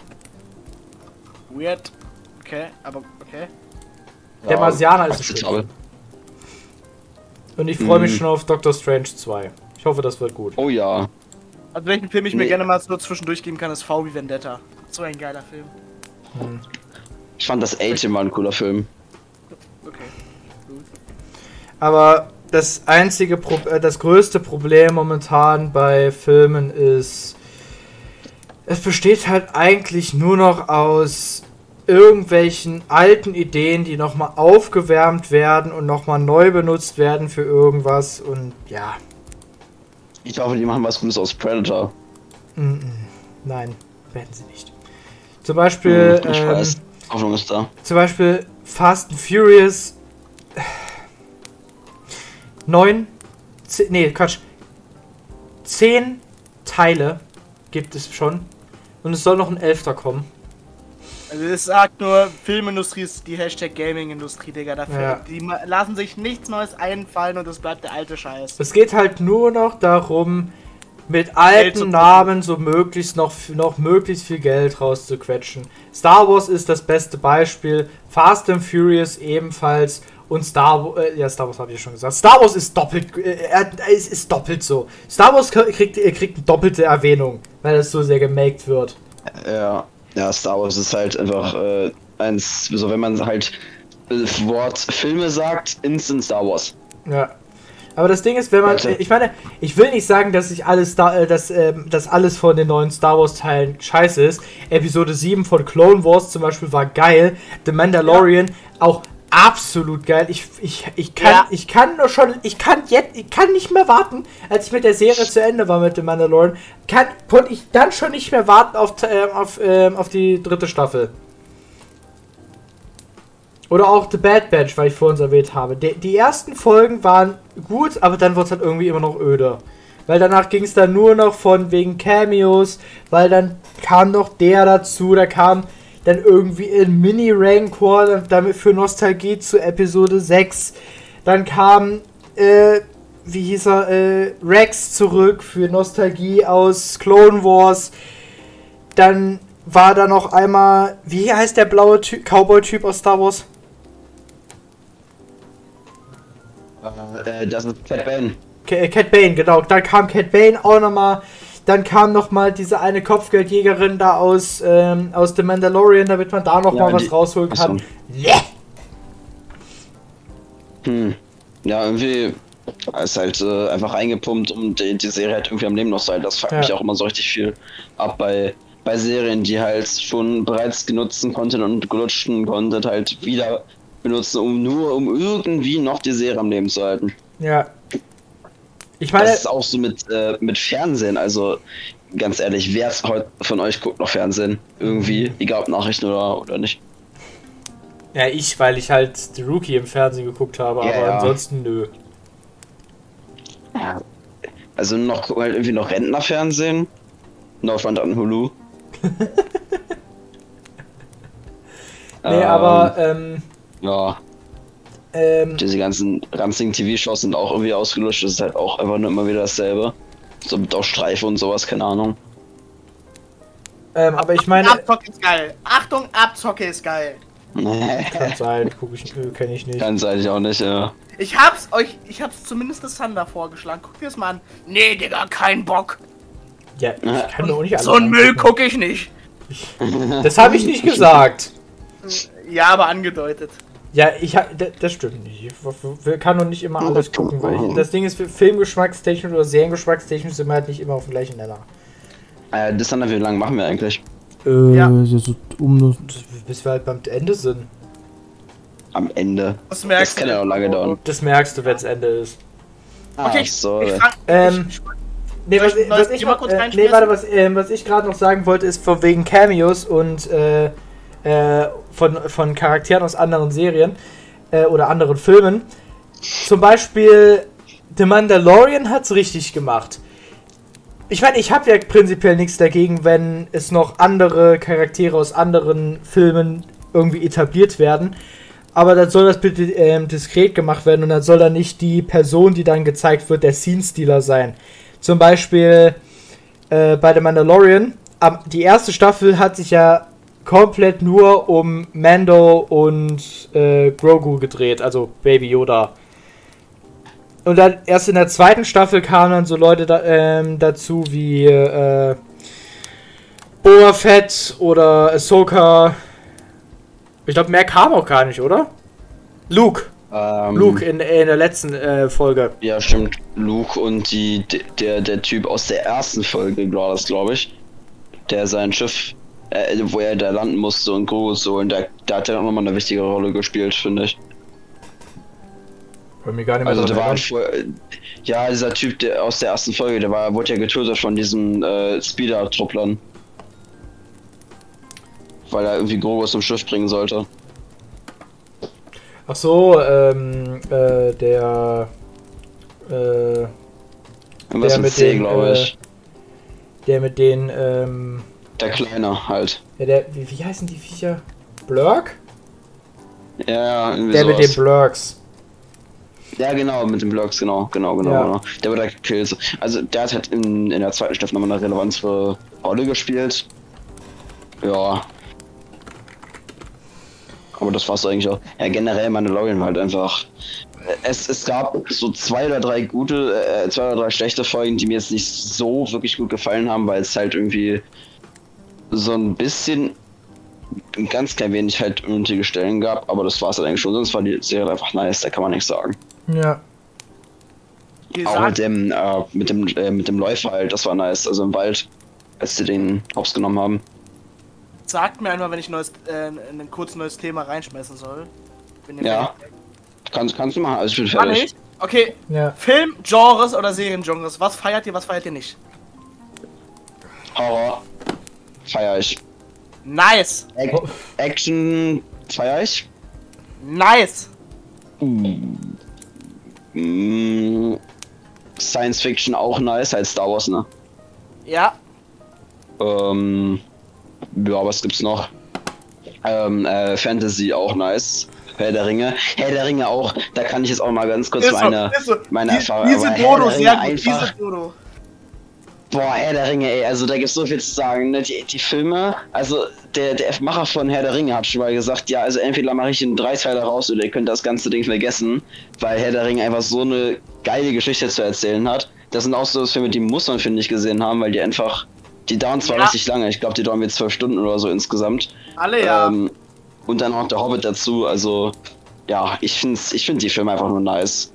Weird. Okay, aber okay. Der Marsianer ist ein akzeptabel. Schlüssel. Und ich freue mich Mhm. schon auf Doctor Strange zwei. Ich hoffe, das wird gut. Oh ja. Also welchen Film ich mir Nee. gerne mal so zwischendurch geben kann, ist V wie Vendetta. So ein geiler Film. Ich fand das A-Team war ein cooler Film. Okay. Aber das einzige, Pro äh, das größte Problem momentan bei Filmen ist, es besteht halt eigentlich nur noch aus irgendwelchen alten Ideen, die nochmal aufgewärmt werden und nochmal neu benutzt werden für irgendwas und ja. Ich hoffe, die machen was Gutes aus Predator. Mm -mm. Nein, werden sie nicht. Zum Beispiel, hm, ich ähm, weiß. Hoffnung ist da. Zum Beispiel Fast and Furious neun, nee, Quatsch, zehn Teile gibt es schon und es soll noch ein elfter kommen. Also es sagt nur, Filmindustrie ist die Hashtag Gaming-Industrie, Digga. Dafür. Ja. Die lassen sich nichts Neues einfallen und es bleibt der alte Scheiß. Es geht halt nur noch darum, mit alten Namen so möglichst noch, noch möglichst viel Geld rauszuquetschen. Star Wars ist das beste Beispiel, Fast and Furious ebenfalls und Star Wars, äh, ja Star Wars habe ich schon gesagt. Star Wars ist doppelt, äh, es ist doppelt so. Star Wars kriegt, kriegt eine doppelte Erwähnung, weil es so sehr gemaked wird. Ja. Ja, Star Wars ist halt einfach äh, eins, so wenn man halt das Wort Filme sagt, instant Star Wars. Ja. Aber das Ding ist, wenn man, Warte. ich meine, ich will nicht sagen, dass ich alles Star, äh, dass, äh, dass alles von den neuen Star Wars Teilen scheiße ist. Episode sieben von Clone Wars zum Beispiel war geil. The Mandalorian ja. auch absolut geil. Ich, ich, ich kann, ja. ich kann nur schon, ich kann jetzt, ich kann nicht mehr warten, als ich mit der Serie zu Ende war mit The Mandalorian, kann, konnte ich dann schon nicht mehr warten auf, äh, auf, äh, auf die dritte Staffel. Oder auch The Bad Batch, weil ich vorhin erwähnt habe. Die, die ersten Folgen waren gut, aber dann wurde es halt irgendwie immer noch öder. Weil danach ging es dann nur noch von wegen Cameos, weil dann kam noch der dazu, da kam dann irgendwie ein Mini-Rancor, damit für Nostalgie zu Episode sechs. Dann kam, äh, wie hieß er, äh, Rex zurück für Nostalgie aus Clone Wars. Dann war da noch einmal, wie heißt der blaue Ty- Cowboy-Typ aus Star Wars? Äh, das ist Cat Bane. K- Cat Bane, genau. Dann kam Cat Bane auch nochmal. Dann kam nochmal diese eine Kopfgeldjägerin da aus, ähm, aus The Mandalorian, damit man da nochmal Ja, was die- rausholen kann. Achso. Yeah. Hm. Ja, irgendwie ist halt äh, einfach reingepumpt, um die, die Serie halt irgendwie am Leben noch zu halten. Das fuckt Ja. mich auch immer so richtig viel ab bei, bei Serien, die halt schon bereits genutzten Content und gelutschten Content halt wieder benutzen, um nur um irgendwie noch die Serie am Leben zu halten. Ja. Ich meine, Das ist auch so mit, äh, mit Fernsehen, also ganz ehrlich, wer heute von euch guckt noch Fernsehen? Irgendwie, egal ob Nachrichten oder, oder nicht. ja, ich, weil ich halt The Rookie im Fernsehen geguckt habe, Ja, aber ja. ansonsten nö. Ja. Also noch gucken halt irgendwie noch Rentnerfernsehen. Nordrhein an Hulu. Nee, aber, ähm, Ja, ähm, diese ganzen ranzigen T V-Shows sind auch irgendwie ausgelöscht. Das ist halt auch einfach nur immer wieder dasselbe. So mit auch Streife und sowas, keine Ahnung. ähm, aber ich meine, Abzocke ist geil. Achtung, Abzocke ist geil. kann sein, guck ich, äh, kenne ich nicht. Ganz ehrlich auch nicht, ja. Ich hab's euch, ich hab's zumindest das Thunder vorgeschlagen. Guckt ihr es mal an. Nee, Digga, kein Bock. Ja, ich kann doch auch nicht alles So ein Müll angucken. gucke ich nicht. Das habe ich nicht gesagt. Ja, aber angedeutet. Ja, ich ha- d- das stimmt nicht. Ich w- w- kann doch nicht immer alles gucken, weil ich, das Ding ist, für Filmgeschmackstechnisch oder Seriengeschmackstechnisch sind wir halt nicht immer auf dem gleichen Nenner. Äh, das dann, wie lange machen wir eigentlich? Äh, Ja. so um bis wir halt beim Ende sind. Am Ende. Das Das merkst kann du. ja auch lange dauern. Das merkst du, wenn es Ende ist. Okay, Ach ich, so. ich fang, Ähm, ich, Nee, Soll was, ich ein neues was ich Thema noch, kurz äh, nee, reinschmeißen? warte, was, ähm, was ich gerade noch sagen wollte, ist von wegen Cameos und äh, äh, von, von Charakteren aus anderen Serien äh, oder anderen Filmen. Zum Beispiel The Mandalorian hat's richtig gemacht. Ich meine, ich habe ja prinzipiell nichts dagegen, wenn es noch andere Charaktere aus anderen Filmen irgendwie etabliert werden. Aber dann soll das bitte ähm, diskret gemacht werden und dann soll dann nicht die Person, die dann gezeigt wird, der Scene-Stealer sein. Zum Beispiel äh, bei The Mandalorian. Ab, die erste Staffel hat sich ja komplett nur um Mando und äh, Grogu gedreht, also Baby Yoda. Und dann erst in der zweiten Staffel kamen dann so Leute da, ähm, dazu wie äh, Boba Fett oder Ahsoka. Ich glaube, mehr kam auch gar nicht, oder? Luke. Ähm, Luke in, in der letzten äh, Folge. Ja, stimmt. Luke und die der der Typ aus der ersten Folge war das, glaube ich. Der sein Schiff, äh, wo er da landen musste und Grogu so, und der, der hat ja auch nochmal eine wichtige Rolle gespielt, finde ich. Bei mir gar nicht mehr Also dran der war erinnern. vorher, ja, dieser Typ der aus der ersten Folge, der war, wurde ja getötet von diesen äh, Speeder-Trupplern. Weil er irgendwie Grogu aus dem Schiff bringen sollte. Ach so, ähm, äh, der, äh, Irgendwas Der mit mit C, den, glaube äh, ich. der mit den, ähm, Der Kleine halt. ja, der, wie, wie heißen die Viecher? Blurk? Ja, ja, irgendwie Der mit den sowas. Blurks. Ja, genau, mit den Blocks, genau, genau, genau, Ja. genau. Der wurde da gekillt. Also der hat halt in, in der zweiten Staffel nochmal eine relevantere Rolle gespielt. Ja. Aber das war's eigentlich auch. Ja, generell Mandalorian war halt einfach. Es, es gab so zwei oder drei gute, äh, zwei oder drei schlechte Folgen, die mir jetzt nicht so wirklich gut gefallen haben, weil es halt irgendwie so ein bisschen, ein ganz klein wenig halt unnötige Stellen gab, aber das war's halt eigentlich schon. Sonst war die Serie einfach nice, da kann man nichts sagen. Ja. Auch mit Gesagt, dem, äh, mit dem, äh, mit dem Läufer halt, das war nice, also im Wald, als sie den hops genommen haben. sagt mir einmal, wenn ich neues, äh, ein kurzes neues Thema reinschmeißen soll. Wenn ihr Ja. Kannst, kannst du machen, also ich bin Kann fertig. ich? Okay, Ja. Film-Genres oder Serien-Genres. Was feiert ihr, was feiert ihr nicht? Horror, feier ich. Nice! Ac Oh. Action, feier ich. Nice! Mm, Science Fiction auch nice, halt Star Wars, ne? Ja, Ähm, ja, was gibt's noch? Ähm, äh, Fantasy auch nice. Herr der Ringe. Herr der Ringe auch, da kann ich jetzt auch mal ganz kurz ist so, meine, ist so. meine Die- Erfahrung. Diese aber Herr Dodo, der sehr Ringe gut, einfach. diese Dodo. Boah, Herr der Ringe, ey, also da gibt's so viel zu sagen, ne? Die, die Filme, also der, der Macher von Herr der Ringe hat schon mal gesagt, ja, also entweder mache ich einen Dreiteiler raus oder ihr könnt das ganze Ding vergessen, weil Herr der Ringe einfach so eine geile Geschichte zu erzählen hat. Das sind auch so Filme, die muss man, finde ich, gesehen haben, weil die einfach, die dauern zwar Ja. richtig lange, ich glaube, die dauern jetzt zwölf Stunden oder so insgesamt. Alle ja. Ähm, und dann auch der Hobbit dazu, also ja, ich finde ich find die Filme einfach nur nice.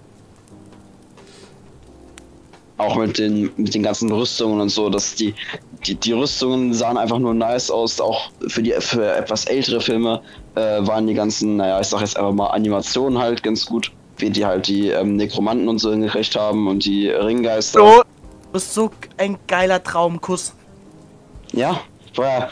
Auch mit den, mit den ganzen Rüstungen und so, dass die, die, die Rüstungen sahen einfach nur nice aus, auch für die für etwas ältere Filme äh, waren die ganzen, naja, ich sag jetzt einfach mal Animationen halt ganz gut, wie die halt die ähm, Nekromanten und so hingekriegt haben und die Ringgeister. So, du bist so ein geiler Traumkuss. Ja, war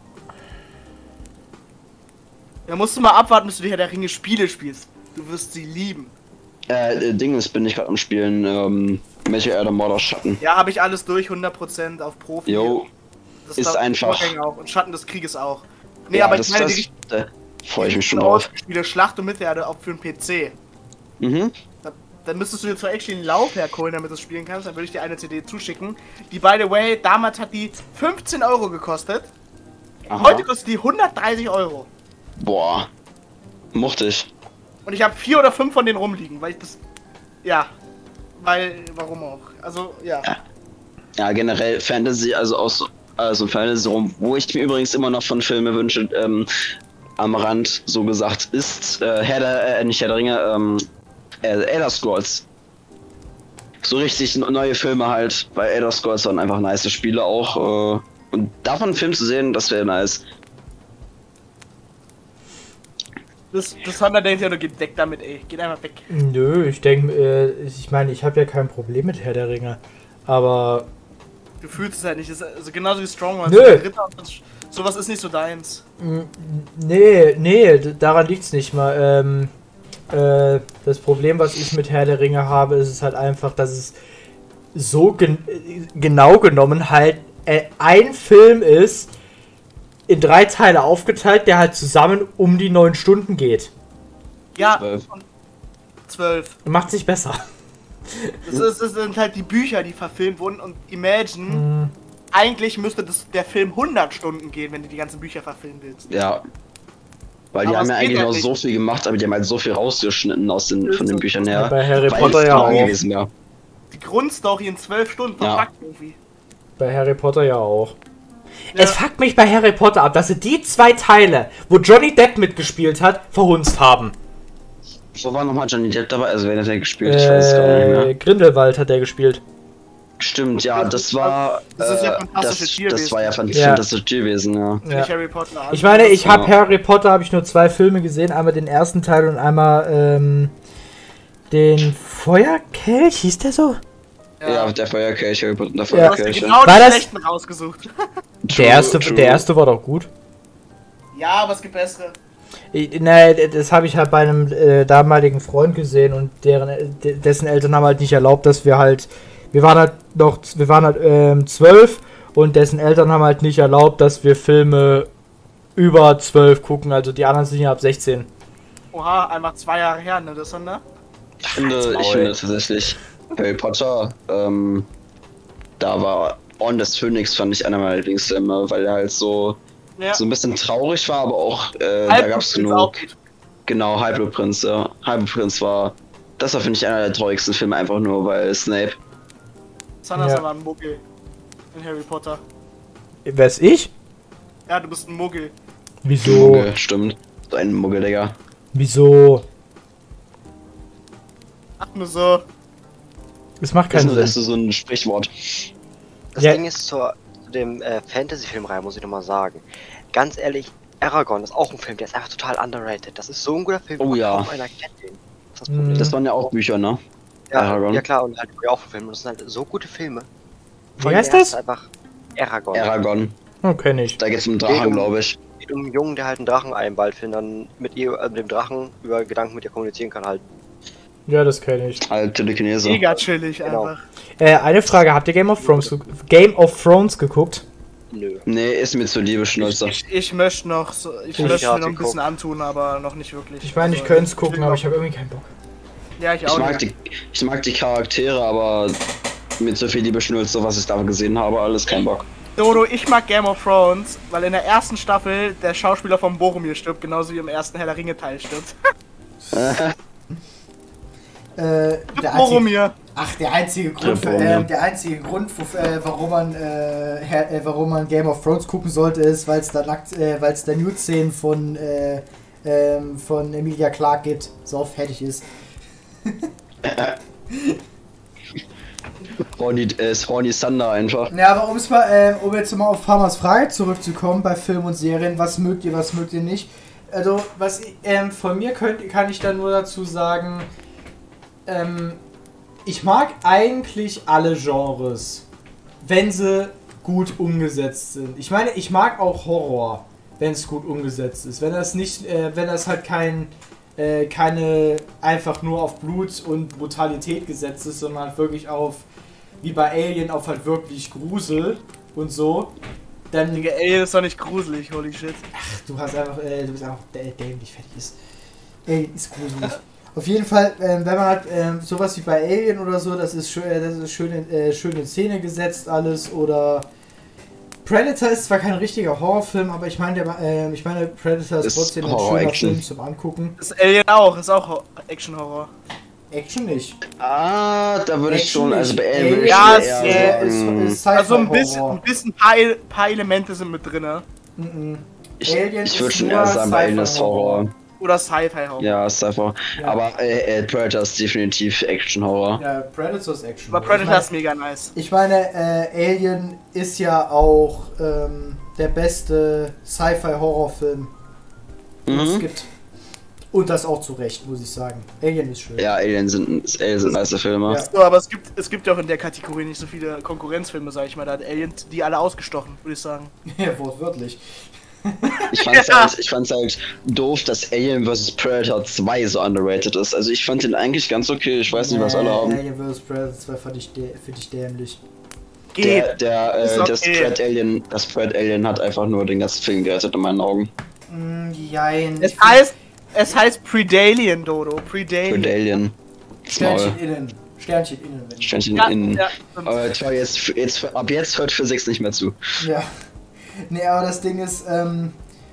Da musst du mal abwarten, bis du die Herr der Ringe Spiele spielst. Du wirst sie lieben. äh, Dinges bin ich gerade am Spielen, ähm, Meteor Mordor Schatten. Ja, habe ich alles durch, hundert Prozent auf Profi. Jo, Das ist da- einfach- Vorgänger auch. Und Schatten des Krieges auch. Nee, ja, aber das, ich meine das, die richtig da freue ich mich schon drauf. Spiele Schlacht um Mittelerde auch für den P C. Mhm. Da, dann müsstest du dir zwar actually einen Lauf herholen, damit du es spielen kannst, dann würde ich dir eine C D zuschicken. Die, by the way, damals hat die fünfzehn Euro gekostet. Aha. Heute kostet die hundertdreißig Euro. Boah, mochte ich. Und ich habe vier oder fünf von denen rumliegen, weil ich das... Ja. Weil, warum auch? Also, ja. Ja, generell Fantasy, also aus also Fantasy, wo ich mir übrigens immer noch von Filmen wünsche, ähm, am Rand so gesagt, ist äh, Herr der, äh, nicht Herr der Ringe, ähm, äh, Elder Scrolls. So richtig neue Filme halt, weil Elder Scrolls waren einfach nice Spiele auch. Äh, und davon einen Film zu sehen, das wäre nice. Das, das Honda denkt ja, du geht weg damit, ey. Geht einfach weg. Nö, ich denke, äh, ich meine, ich habe ja kein Problem mit Herr der Ringe. Aber Du fühlst es halt nicht. Das ist also genauso wie Stronghold. Nö. Ritter und das- sowas ist nicht so deins. m, nee, nee, d- daran liegt's nicht mal. Ähm, äh, das Problem, was ich mit Herr der Ringe habe, ist es halt einfach, dass es so gen genau genommen halt äh, ein Film ist, in drei Teile aufgeteilt, der halt zusammen um die neun Stunden geht. Ja, Zwölf. und zwölf. Macht sich besser. Das, ist, das sind halt die Bücher, die verfilmt wurden. Und Imagine, Mhm. eigentlich müsste das, der Film hundert Stunden gehen, wenn du die ganzen Bücher verfilmen willst. Ja. Weil die Aber haben es ja geht eigentlich halt noch nicht. so viel gemacht, aber die haben halt so viel rausgeschnitten aus den, von den Büchern her. Bei Harry weil Potter es ja klar auch. gewesen wäre. Die Grundstory in zwölf Stunden Ja. verpackt irgendwie. Bei Harry Potter ja auch. Ja. Es fuckt mich bei Harry Potter ab, dass sie die zwei Teile, wo Johnny Depp mitgespielt hat, verhunzt haben. Wo war nochmal Johnny Depp dabei? Also wer hat der gespielt? Ich weiß es gar nicht Äh, mehr. Grindelwald hat der gespielt. Stimmt, ja, das war. Das ist ja äh, fantastische das, Tierwesen. das war ja fan- Ja. fantastisches Tierwesen, ja. Ja. Nicht Harry Potter. Ich meine, ich habe Ja. Harry Potter, habe ich nur zwei Filme gesehen. Einmal den ersten Teil und einmal ähm, den Feuerkelch, hieß der so? Ja, der Feuerkelch, Harry Potter und der Ja. Du hast dir Feuerkelch. genau War den das- schlechten rausgesucht. Der erste, der erste war doch gut. Ja, aber es gibt bessere. Ich- Ne, das habe ich halt bei einem äh, damaligen Freund gesehen und deren, äh, de- dessen Eltern haben halt nicht erlaubt, dass wir halt, wir waren halt noch, wir waren halt ähm, zwölf und dessen Eltern haben halt nicht erlaubt, dass wir Filme über zwölf gucken, also die anderen sind ja ab sechzehn. Oha, einfach zwei Jahre her, ne, das ne? Ich finde, ich finde tatsächlich Harry Potter, ähm, da war Orden des Phönix, fand ich einer meiner Lieblingsfilme, weil er halt so, Ja. so ein bisschen traurig war, aber auch, äh, da Halbblut gab's ist genug. auch gut. Genau, Halbblutprinz, ja. Halbblutprinz war, das war, finde ich, einer der traurigsten Filme, einfach nur, weil Snape. Sanders Ja. war ein Muggel. In Harry Potter. Wär's ich? Ja, du bist ein Muggel. Wieso? Muggel, stimmt. So ein Muggel, Digga. Wieso? Ach, nur so. Es macht Das keinen ist, das ist Sinn. so ein Sprichwort. Das Ja. Ding ist zur, zu dem äh, Fantasy-Filmreihe, muss ich nochmal sagen. Ganz ehrlich, Aragon ist auch ein Film, der ist einfach total underrated. Das ist so ein guter Film, Oh den ja. kaum einer kennt den. Das ist das Mhm. Problem. Das waren ja auch Bücher, ne? Ja, Aragon. ja klar, und halt ja auch Filme. Das sind halt so gute Filme. Wie heißt das? Einfach Aragon. Aragon. Oh, kenn ich. Da geht's um Drachen, glaube ich. geht um einen Jungen, der halt einen Drachen einballt, und dann mit ihr, äh, mit dem Drachen über Gedanken mit ihr kommunizieren kann halt. Ja, das kenne ich. Halt Telekinese. Mega chillig Genau. einfach. Äh, eine Frage, habt ihr Game of Thrones, ge- Game of Thrones geguckt? Nö. Nee, ist mir zu liebe Schnulze. Ich, ich möchte noch, so, ich Ich möchte hab mir noch ein geguckt. bisschen antun, aber noch nicht wirklich. Ich meine, ich Also, könnte es gucken, will aber noch- ich habe irgendwie keinen Bock. Ja, ich Ich auch mag, nicht. die, ich mag die Charaktere, aber mit so viel Liebe Schnulze, was ich da gesehen habe, alles kein Bock. Dodo, ich mag Game of Thrones, weil in der ersten Staffel der Schauspieler von Boromir stirbt, genauso wie im ersten Herr der Ringe Teil stirbt. Äh, der einzige, Boromir. ach, der einzige Grund, für, Boromir. äh, der einzige Grund wo, äh, warum, man, äh, Herr- äh, warum man Game of Thrones gucken sollte, ist, weil es da nackt, äh, weil es da Nude-Szenen von, äh, ähm, von Emilia Clarke gibt. So fertig ist. Horny, äh, ist Horny Thunder einfach. Ja, aber um's mal, äh, um jetzt mal auf Farmers Frage zurückzukommen bei Film und Serien, was mögt ihr, was mögt ihr nicht? Also, was ähm, von mir könnt, kann ich da nur dazu sagen, ähm, ich mag eigentlich alle Genres, wenn sie gut umgesetzt sind. Ich meine, ich mag auch Horror, wenn es gut umgesetzt ist. Wenn das nicht, äh, wenn das halt kein, äh, keine einfach nur auf Blut und Brutalität gesetzt ist, sondern halt wirklich auf, wie bei Alien, auf halt wirklich Grusel und so. Dann, Digga, ey, das ist doch nicht gruselig, holy shit. ach, du hast einfach, äh, du bist einfach dä- dämlich, fertig ist. Ey, ist gruselig. Auf jeden Fall, ähm, wenn man halt ähm, sowas wie bei Alien oder so, das ist schön, äh, das ist schön in, äh, schön in Szene gesetzt alles, oder Predator ist zwar kein richtiger Horrorfilm, aber ich meine, der, äh, ich meine Predator ist, Ist trotzdem ein Horror, schöner Action. Film zum Angucken. Das Alien auch, ist auch Ho- Action-Horror. Action nicht. Ah, da würde ich Action schon, also nicht. bei Alien würde ich Ja, schon es, eher äh, ist, sagen, ist Also ein bisschen, Sci-Fi-Horror. ein bisschen paar, El- paar Elemente sind mit drin. Mhm. ich, Alien ich würde ist schon nur eher sagen, bei Alien ist Sci-Fi-Horror. Horror. Oder Sci-Fi-Horror. Ja, ist einfach. Ja. Aber äh, äh, Predator ist definitiv Action-Horror. Ja, Predator ist Action. Aber Predator ist mega nice. Ich meine, äh, Alien ist ja auch ähm, der beste Sci-Fi-Horrorfilm, den es Mhm. gibt. Und das auch zu Recht, muss ich sagen. Alien ist schön. Ja, Alien sind, Alien sind nice Filme. Ja. So, aber es gibt, es gibt ja auch in der Kategorie nicht so viele Konkurrenzfilme, sag ich mal. Da hat Alien die alle ausgestochen, würde ich sagen. Ja, wortwörtlich. Ich fand's, Ja. halt, ich fand's halt doof, dass Alien versus. Predator zwei so underrated ist. Also ich fand den eigentlich ganz okay. Ich weiß nicht, was alle Nee, haben. Alien versus. Predator zwei fand ich dä finde ich dämlich. Der, Geht. der, Ist äh, okay. das Pred Alien, das Pred Alien hat einfach nur den ganzen Film gerettet in meinen Augen. Mm, jein. Es Ich find- heißt, es heißt Predalien, Dodo. Predalien. Pred Alien. Small. Sternchen innen. Sternchen innen. Wenn ich Sternchen Ja, innen. ja, stimmt. Aber toll, jetzt, jetzt, ab jetzt hört Physik nicht mehr zu. Ja. Nee, aber das Ding ist, ähm,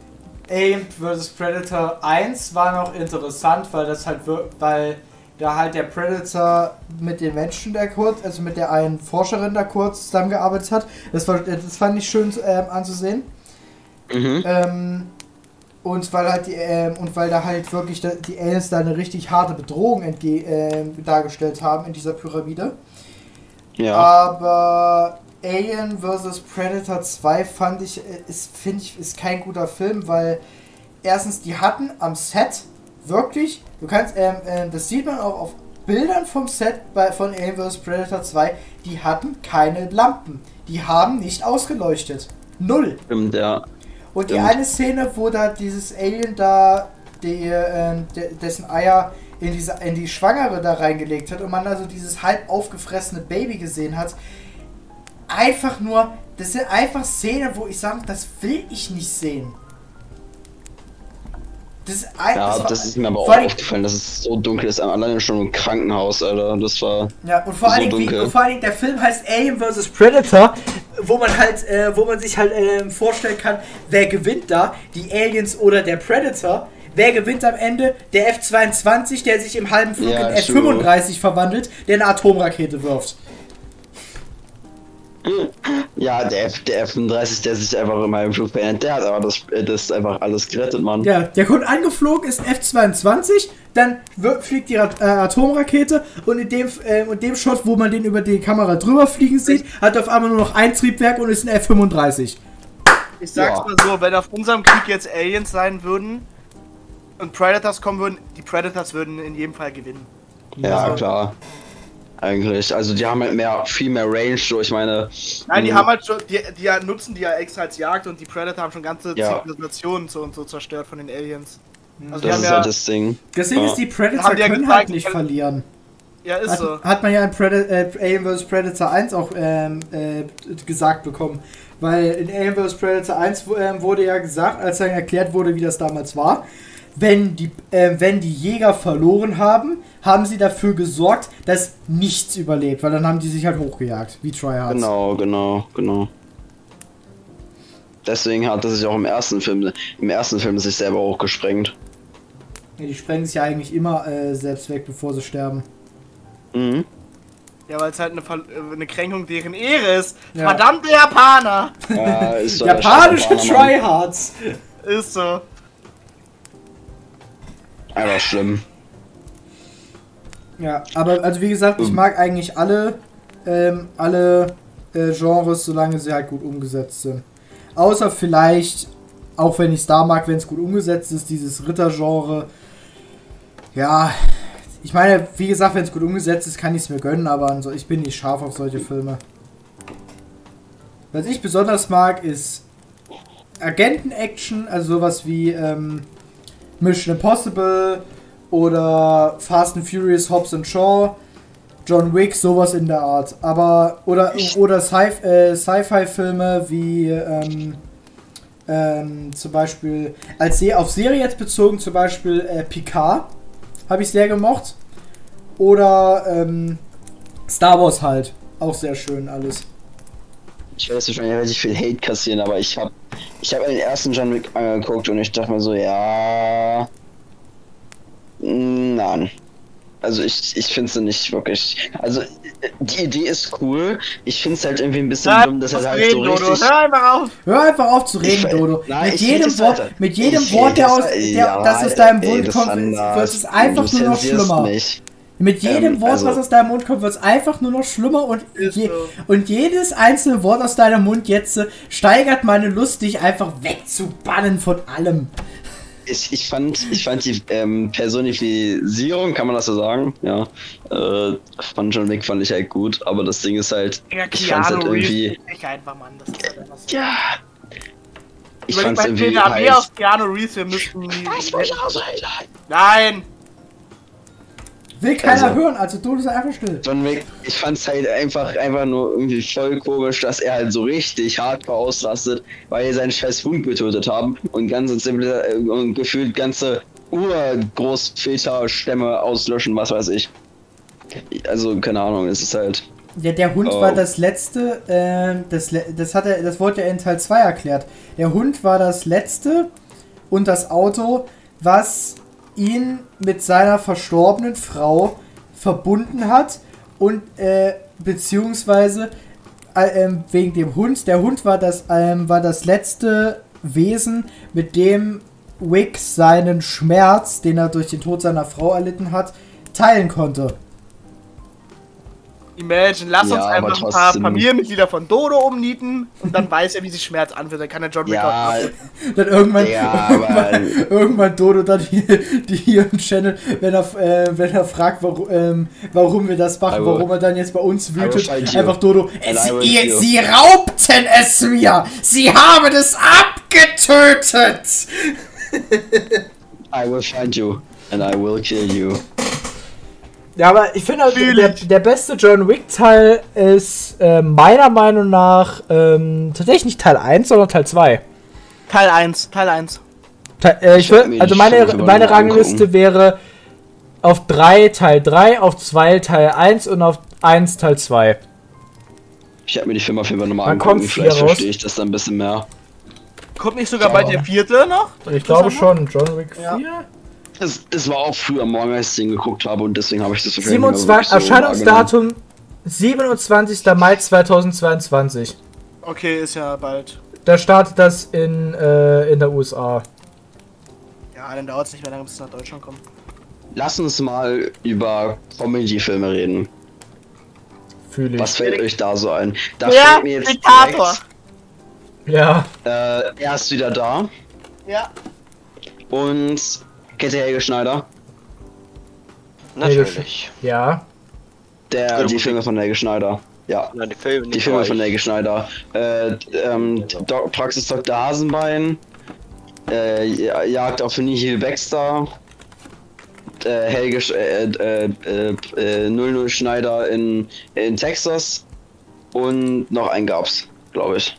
Alien versus. Predator eins war noch interessant, weil das halt wir- weil da halt der Predator mit den Menschen da kurz, also mit der einen Forscherin da kurz zusammengearbeitet hat. Das war das fand ich schön ähm, anzusehen. Mhm. Ähm, Und weil halt die, ähm, und weil da halt wirklich da, die Aliens da eine richtig harte Bedrohung entge äh, dargestellt haben in dieser Pyramide. Ja. Aber Alien versus. Predator zwei fand ich, ist, finde ich, ist kein guter Film, weil erstens, die hatten am Set wirklich, du kannst, ähm, äh, das sieht man auch auf Bildern vom Set bei, von Alien versus. Predator zwei, die hatten keine Lampen. Die haben nicht ausgeleuchtet. Null. Stimmt, ja. Und die Stimmt. eine Szene, wo da dieses Alien da, die, äh, de, dessen Eier in, diese, in die Schwangere da reingelegt hat und man also dieses halb aufgefressene Baby gesehen hat, einfach nur, das sind einfach Szenen, wo ich sage, das will ich nicht sehen. Das, ist ein, Ja, das, war, das ist mir aber auch vor allem- aufgefallen, dass es so dunkel ist, alleine schon im Krankenhaus, Alter. Das war. Ja, und vor, so allen Dingen, wie, dunkel. und vor allen Dingen, der Film heißt Alien versus. Predator, wo man halt, äh, wo man sich halt äh, vorstellen kann, wer gewinnt da, die Aliens oder der Predator. Wer gewinnt am Ende? Der F zweiundzwanzig, der sich im halben Flug Ja, in F true. fünfunddreißig verwandelt, der eine Atomrakete wirft. Ja, der, F, der F fünfunddreißig, der sich einfach im halben Flug verändert, der hat aber das, das ist einfach alles gerettet, Mann. Ja, der kommt angeflogen, ist ein F zweiundzwanzig, dann wird, fliegt die Ra- äh, Atomrakete und in dem, äh, in dem Shot, wo man den über die Kamera drüber fliegen sieht, hat er auf einmal nur noch ein Triebwerk und ist ein F fünfunddreißig. Ich sag's Ja. mal so, wenn auf unserem Krieg jetzt Aliens sein würden und Predators kommen würden, die Predators würden in jedem Fall gewinnen. Ja, Also- klar. Eigentlich. Also die haben halt mehr, viel mehr Range, so ich meine. Nein, die mh, haben halt schon, die, die ja nutzen die ja extra als Jagd und die Predator haben schon ganze Ja. Zivilisationen so und so zerstört von den Aliens. Also die Das haben ist ja, halt das Ding. Deswegen Ja. ist die Predator Haben die ja können gezeigt, halt nicht weil- verlieren. ja ist Hat, so. hat man ja in Preda äh, Alien versus. Predator eins auch ähm, äh, gesagt bekommen. Weil in Alien versus. Predator eins ähm, wurde ja gesagt, als dann erklärt wurde, wie das damals war, wenn die, äh, wenn die Jäger verloren haben, haben sie dafür gesorgt, dass nichts überlebt, weil dann haben die sich halt hochgejagt, wie Tryhards. Genau, genau, genau. Deswegen hat er sich auch im ersten Film, im ersten Film sich selber hochgesprengt. Ja, die sprengen sich ja eigentlich immer äh, selbst weg, bevor sie sterben. Mhm. Ja, weil es halt eine, Ver äh, eine Kränkung deren Ehre ist. Ja. Verdammte Japaner! Ja, ist doch der Japanische Japaner, Mann. Tryhards! Ist so. Einfach schlimm. Ja, aber also wie gesagt, ich Ähm. mag eigentlich alle, ähm, alle äh, Genres, solange sie halt gut umgesetzt sind. Außer vielleicht, auch wenn ich es da mag, wenn es gut umgesetzt ist, dieses Rittergenre. Ja, ich meine, wie gesagt, wenn es gut umgesetzt ist, kann ich es mir gönnen, aber so, ich bin nicht scharf auf solche Filme. Was ich besonders mag, ist Agenten-Action, also sowas wie ähm, Mission Impossible oder Fast and Furious, Hobbs and Shaw, John Wick, sowas in der Art. Aber, oder, oder Sci- äh, Sci-Fi-Filme wie, ähm, ähm, zum Beispiel, als Se auf Serie jetzt bezogen, zum Beispiel äh, Picard, habe ich sehr gemocht. Oder, ähm, Star Wars halt, auch sehr schön alles. Ich werde jetzt wahrscheinlich relativ viel Hate kassieren, aber ich habe ich hab den ersten John Wick angeguckt und ich dachte mir so, ja. Nein. Also ich, ich finde sie nicht wirklich. Also die Idee ist cool. Ich finde es halt irgendwie ein bisschen Nein, dumm, dass er was halt reden, so Dodo. richtig. Hör einfach auf! Hör einfach auf zu reden, Ich- Dodo. Nein, mit ich jedem rede Wort, weiter. mit jedem Ich Wort, der rede aus, weiter. der, Ja, das aus deinem ey, Mund das kommt, Sanders, wird es einfach du nur noch zensierst schlimmer. mich. Mit jedem Ähm, Wort, also- was aus deinem Mund kommt, wird es einfach nur noch schlimmer und, Ist je, so. und jedes einzelne Wort aus deinem Mund jetzt äh, steigert meine Lust, dich einfach wegzubannen von allem. Ich, ich fand, ich fand die ähm, Personifizierung, kann man das so sagen? Ja. Äh, von John Wick fand ich halt gut, aber das Ding ist halt, Ja, ich fand's halt Keanu irgendwie. Reeves. Ich einfach, Mann. Das ist halt einfach so. Ja. Ich Überleg fand's mal, irgendwie eine Armee halt. aus Keanu Reeves, wir müssten... Das muss auch sein. Nein! Will keiner Also- hören, also Dodo ist einfach still. John Wick, ich fand's halt einfach, einfach nur irgendwie voll komisch, dass er halt so richtig hardcore ausrastet, weil die seinen scheiß Hund getötet haben und ganze Zivil- äh, und gefühlt ganze Urgroßväterstämme auslöschen, was weiß ich. Also, keine Ahnung, es ist halt. Ja, der Hund Oh. war das letzte, ähm, das, le- das hat er, das wurde ja in Teil zwei erklärt. Der Hund war das letzte und das Auto, was ihn mit seiner verstorbenen Frau verbunden hat und äh, beziehungsweise äh, ähm, wegen dem Hund. Der Hund war das, ähm, war das letzte Wesen, mit dem Wick seinen Schmerz, den er durch den Tod seiner Frau erlitten hat, teilen konnte. Imagine, lass Ja, uns aber einfach ein paar trotzdem. Familienmitglieder von Dodo umnieten und dann weiß er, wie sich Schmerz anfühlt. Dann kann er John Wick Ja, Dann irgendwann, Ja, aber- irgendwann, irgendwann Dodo dann hier, die hier im Channel, wenn er, äh, wenn er fragt, warum, ähm, warum wir das machen, I will- warum er dann jetzt bei uns wütet, will find you. einfach Dodo, And I will sie, kill you. sie raubten es mir! Sie haben es abgetötet! I will find you and I will kill you. Ja, aber ich finde, halt, Fühl der, ich. der beste John Wick-Teil ist äh, meiner Meinung nach ähm, tatsächlich nicht Teil eins, sondern Teil zwei. Teil eins, Teil eins. Teil, äh, ich Ich hab will, mir also die meine, Filme meine mal Rangliste angucken. wäre auf drei Teil drei, auf zwei Teil eins und auf eins Teil zwei. Ich habe mir die Filme auf jeden Fall nochmal Wann angucken. kommt Vielleicht vier raus? verstehe ich das dann ein bisschen mehr. Kommt nicht sogar bald der vierte noch? Ich glaube schon, John Wick Ja. vier. Es, es war auch früher morgen, als ich den geguckt habe und deswegen habe ich das wahrscheinlich siebenundzwanzig, nicht mehr wirklich so wahrgenommen. Erscheinungsdatum siebenundzwanzigster Mai zweitausendzweiundzwanzig. Okay, ist ja bald. Da startet das in, äh, in der U S A. Ja, dann dauert es nicht mehr lange, bis es nach Deutschland kommt. Lass uns mal über Comedy-Filme reden. Fühle Was ich. fällt euch da so ein? Da Ja, fällt mir jetzt Diktator. Ja. direkt, äh, er ist wieder da Ja. und kennt ihr Helge Schneider? Natürlich. Ja. Der, Gute die Musik. Filme von Helge Schneider. Ja. Nein, die Filme Die nicht Filme euch. von Helge Schneider. Äh, ähm, Do Praxis Doktor Hasenbein. Äh, Ja- Jagd auf Nihil Baxter. Äh, Helge Sch äh, äh, äh, äh, null null Schneider in, in Texas. Und noch einen gab's, glaube ich.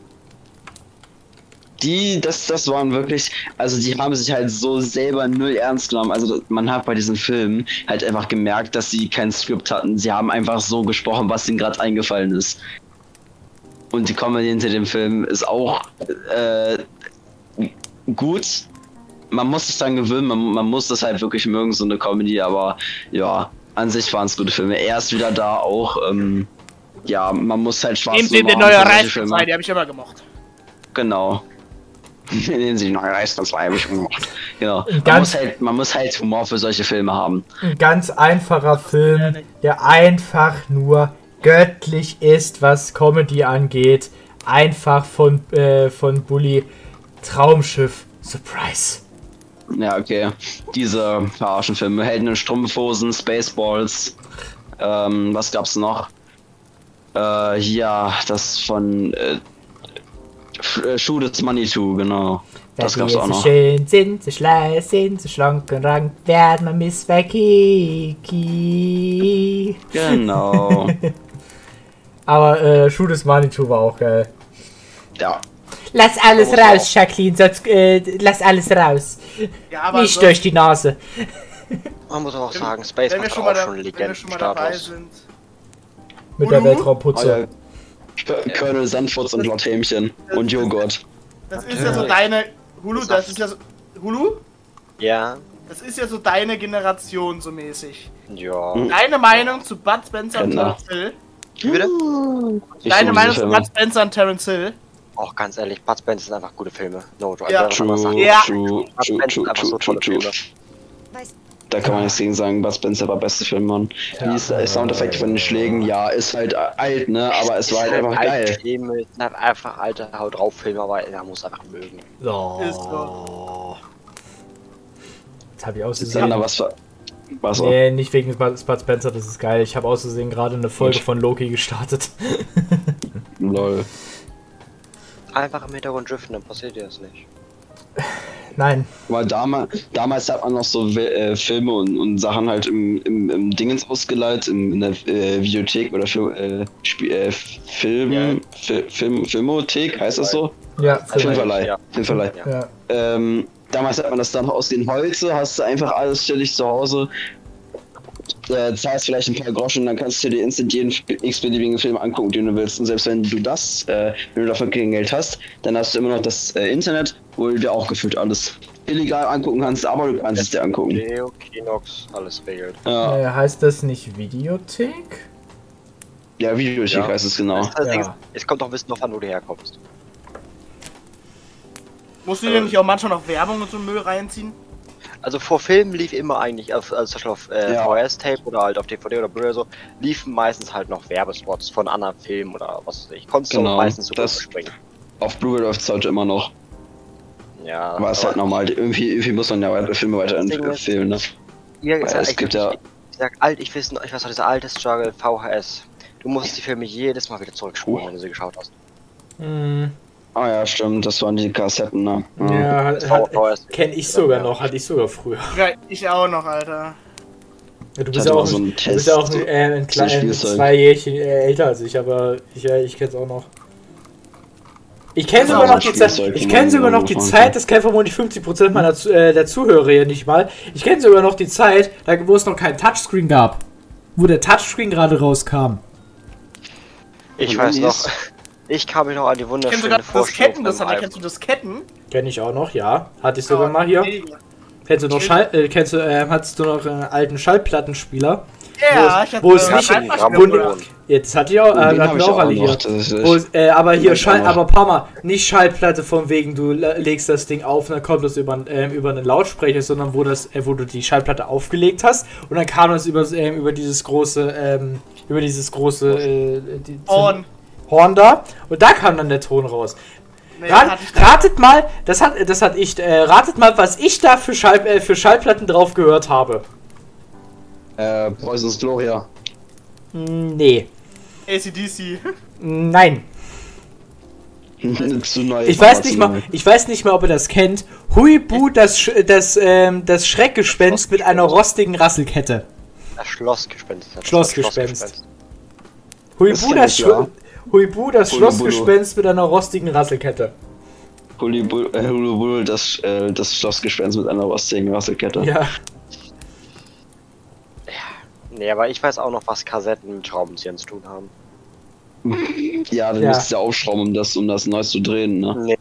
Die, das, das waren wirklich, also die haben sich halt so selber null ernst genommen. Also man hat bei diesen Filmen halt einfach gemerkt, dass sie kein Skript hatten. Sie haben einfach so gesprochen, was ihnen gerade eingefallen ist. Und die Comedy hinter dem Film ist auch äh, gut. Man muss sich dran gewöhnen, man, man muss das halt wirklich mögen, so eine Comedy, aber ja, an sich waren es gute Filme. Er ist wieder da auch, ähm, ja, man muss halt Spaß Nehmt den der haben neue für solche Reis Filme. zwei, die habe ich immer gemocht. Genau. Nehmen Sie die neue Reißkanzlei, habe ich schon gemacht. Genau. Man Ganz- muss, halt, man muss halt Humor für solche Filme haben. Ein ganz einfacher Film, der einfach nur göttlich ist, was Comedy angeht. Einfach von, äh, von Bully. Traumschiff. Surprise. Ja, okay. Diese Verarschenfilme. Helden in Strumpfhosen, Spaceballs. Ähm, was gab's noch? Äh, ja, das von äh, F- äh, Schuh des Manitou, genau. Das Weil gab's die auch so noch. schön sind, so schleich sind, so schlank und rank werden wir Miss Kiki. Genau. Aber äh, Schuh des Manitou war auch geil. Ja. Lass alles Oh, raus, wow. Jacqueline, sonst, äh, lass alles raus. Ja, aber Nicht so- durch die Nase. Man muss auch Wenn- sagen, Space wenn wir hat schon auch mal, da, schon einen wenn wir schon mal dabei Legendenstatus. sind. Mit der Ulu? Weltraumputze. K- Colonel Sandfurz und Lord Hämchen und Joghurt. Das ist ja so deine. Hulu, das ist ja so. Hulu? Ja, Das ist ja so deine Generation so mäßig. ja. Hm. Deine Meinung zu Bud Spencer und Genau. Terence Hill? Wie bitte? Ich Deine liebe Meinung diese zu Filme. Bud Spencer und Terence Hill? Auch ganz ehrlich, Bud Spencer sind einfach gute Filme. No, du Ja. einfach True, mal sagen. Ja. true, Bud true, Spencer true, sind einfach so true, tolle true, true. Filme. Da kann man nichts gegen sagen, Bud Spencer war beste Film, Mann. Die ist- äh, Soundeffekte von den Schlägen, ja, ist halt alt, ne, aber es war halt einfach alte geil. Filme, es sind halt einfach alte Haut drauf Filme, aber er muss einfach mögen. Oh. Ist so. Jetzt habe ich Ist dann ausgesehen. da was für. Was auch. Nee, nicht wegen Bud Bud Spencer, das ist geil. Ich habe auszusehen gerade eine Folge Gut. von Loki gestartet. Lol. Einfach im Hintergrund driften, dann passiert dir das nicht. Nein. Weil damals, damals hat man noch so äh, Filme und, und Sachen halt im, im, im Dingens ausgeleiht, im, in der äh, Videothek oder Film, äh, Spiel, äh, Film, Ja. Fi- Film, Filmothek, heißt das so? Ja, Filmverleih. Ja. Filmverleih. Ja. Ja. Ähm, damals hat man das dann ausgehen. Heute hast du einfach alles ständig zu Hause. Äh, zahlst vielleicht ein paar Groschen, dann kannst du dir instant jeden x-beliebigen Film angucken, den du willst. Und selbst wenn du das, äh, wenn du dafür kein Geld hast, dann hast du immer noch das äh, Internet, wo du dir auch gefühlt alles illegal angucken kannst, aber du kannst es dir angucken. Neo, Kinox, alles regelt. Ja, Äh, heißt das nicht Videothek? ja Videothek Ja. heißt es genau. Das Ding Ja. ist, es kommt auch ein bisschen drauf an, wo du herkommst. Musst du dir nicht auch manchmal noch Werbung und so Müll reinziehen? Also vor Filmen lief immer eigentlich, auf, also zum Beispiel auf äh, Ja. V H S-Tape oder halt auf D V D oder Blu-ray so, liefen meistens halt noch Werbespots von anderen Filmen oder was weiß ich. Konntest du Genau, meistens so das- springen. Auf Blu-ray läuft es heute immer noch. Ja, Aber es ist halt normal. Irgendwie, irgendwie muss man ja weiter Filme weiterempfehlen, ne? Ja, Weil gesagt, es ich, gibt ich, ja- ich sag alt, ich weiß noch, ich weiß noch, dieser alte Struggle V H S. Du musst die Filme jedes Mal wieder zurückspulen, Oh. wenn du sie geschaut hast. Hm, Ah ja, stimmt, das waren die Kassetten, ne? ja, hat, Das hat, V H S. kenn ich sogar noch, hatte ich sogar früher. Ja, ich auch noch, Alter. Ja, du Ich bist hatte ja mal auch, so einen du bist Test, ja auch so- äh, ein, so klein, Spielzeug. zwei Jährchen äh, älter als ich, aber ich, ja, ich kenn's auch noch. Ich kenne Das ist sogar auch noch ein die Zeit, Spielzeug, ich wo kenne man sogar noch so die fahren Zeit, kann. das kennen vermutlich fünfzig Prozent meiner Zu- äh, der Zuhörer hier nicht mal. Ich kenne sogar noch die Zeit, da wo es noch kein Touchscreen gab. Wo der Touchscreen gerade rauskam. Ich Und weiß noch, Handys? ich kann mich noch an die Ich kenn sogar wunderschöne Disketten, das von hat, dem kennst du Disketten? Kenne ich auch noch, ja. Hatte ich sogar Ja, mal hier. mega. Kennst du noch Schall, äh, kennst du, äh, hattest du noch einen alten Schallplattenspieler? Ja, es- ich hatte wo es äh, nicht- Schallmaschine, wo- Bruder. Jetzt hatte ich auch, äh, Den hatten hab wir ich auch auch alle noch, hier. tatsächlich. Wo, es- äh, aber Den hier hab ich Schall, auch noch. aber Palmer, nicht Schallplatte von wegen, du le- legst das Ding auf und dann kommt das über, ähm, über einen Lautsprecher, sondern wo das, äh, wo du die Schallplatte aufgelegt hast und dann kam das über, ähm, über dieses große, ähm, über dieses große äh, die, Horn. Horn da und da kam dann der Ton raus. Nee, Rat, hatte ich da. ratet mal, das hat, das hat ich, äh, ratet mal, was ich da für, Schall, äh, für Schallplatten drauf gehört habe. Äh, Poisons Gloria. Hm, nee. A C D C. Nein. Zu neu. Ich weiß nicht mal, ich weiß nicht mal, ob ihr das kennt. Huibu, das, Sch- das, ähm, das Schreckgespenst mit einer rostigen Rasselkette. Das Schlossgespenst. Das Schlossgespenst. Das Huibu, kenn das, ich, Sch- ja. Huibu, das Hullubullu. Schlossgespenst mit einer rostigen Rasselkette. Hullibul, äh, Hullubul, das, äh, das Schlossgespenst mit einer rostigen Rasselkette. Ja. Nee, aber ich weiß auch noch, was Kassetten mit Schraubenziehern zu tun haben. Ja, du Ja. musst ja aufschrauben, um das, um das neu zu drehen, ne? Nee.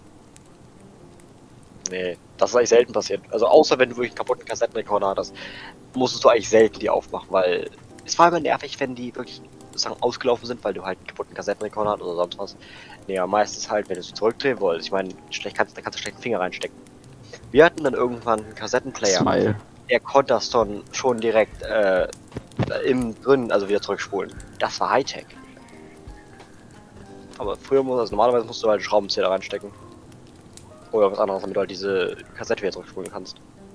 Nee, das ist eigentlich selten passiert. Also außer wenn du wirklich einen kaputten Kassettenrekorder hattest, musstest du eigentlich selten die aufmachen, weil es war immer nervig, wenn die wirklich sozusagen ausgelaufen sind, weil du halt einen kaputten Kassettenrekorder hast oder sonst was. Nee, aber meistens halt, wenn du sie zurückdrehen wolltest. Ich meine, schlecht kannst, da kannst du schlecht den Finger reinstecken. Wir hatten dann irgendwann einen Kassettenplayer. Smile. Der konnte das dann schon direkt äh, im drin, also wieder zurückspulen. Das war Hightech. Aber früher muss, also normalerweise musst du halt einen Schraubenzieher da reinstecken. Oder was anderes, damit du halt diese Kassette wieder zurückspulen kannst.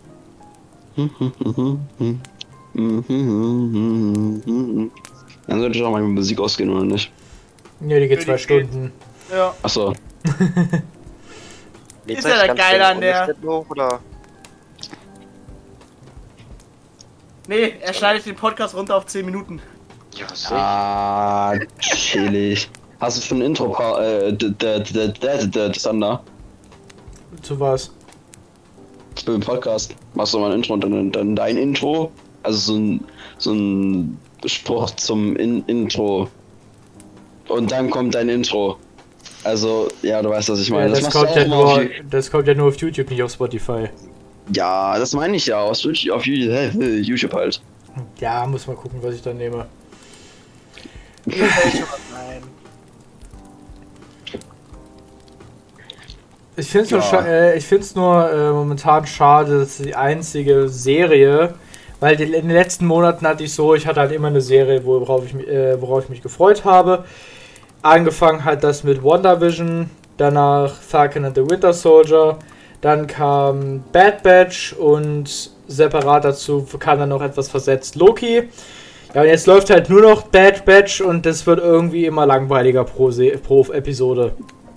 Dann sollte ich auch mal mit Musik ausgehen, oder nicht? Ja, die geht Ja, zwei die Stunden. Ja. Achso. Lädt's Ist ja eigentlich der ganz Geile schnell an der- ungeschnitten hoch, oder? Nee, er schneidet den Podcast runter auf zehn Minuten. Ja, was sehe Ah, chillig. Hast du schon ein Intro, Pa- äh, d- d- d- d- d- d- Sander? Zu was? Für den Podcast. Machst du mal ein Intro und dann, dann dein Intro? Also so ein, so ein Spruch zum In Intro. Und dann kommt dein Intro. Also, ja, du weißt, was ich meine. Ja, das, machst du kommt auch ja immer auf nur, Ju- das kommt ja nur auf YouTube, nicht auf Spotify. Ja, das meine ich ja. Auf Twitch- auf Ju- äh, YouTube halt. Ja, muss mal gucken, was ich dann nehme. Nein. Ich finde es nur, Ja. scha- äh, ich find's nur äh, momentan schade, dass die einzige Serie, weil die, in den letzten Monaten hatte ich so, ich hatte halt immer eine Serie, worauf ich, mi- äh, worauf ich mich gefreut habe. Angefangen hat das mit WandaVision, danach Falcon and the Winter Soldier, dann kam Bad Batch und separat dazu kam dann noch etwas versetzt Loki. Ja, und jetzt läuft halt nur noch Bad Batch und das wird irgendwie immer langweiliger pro, Se pro Episode.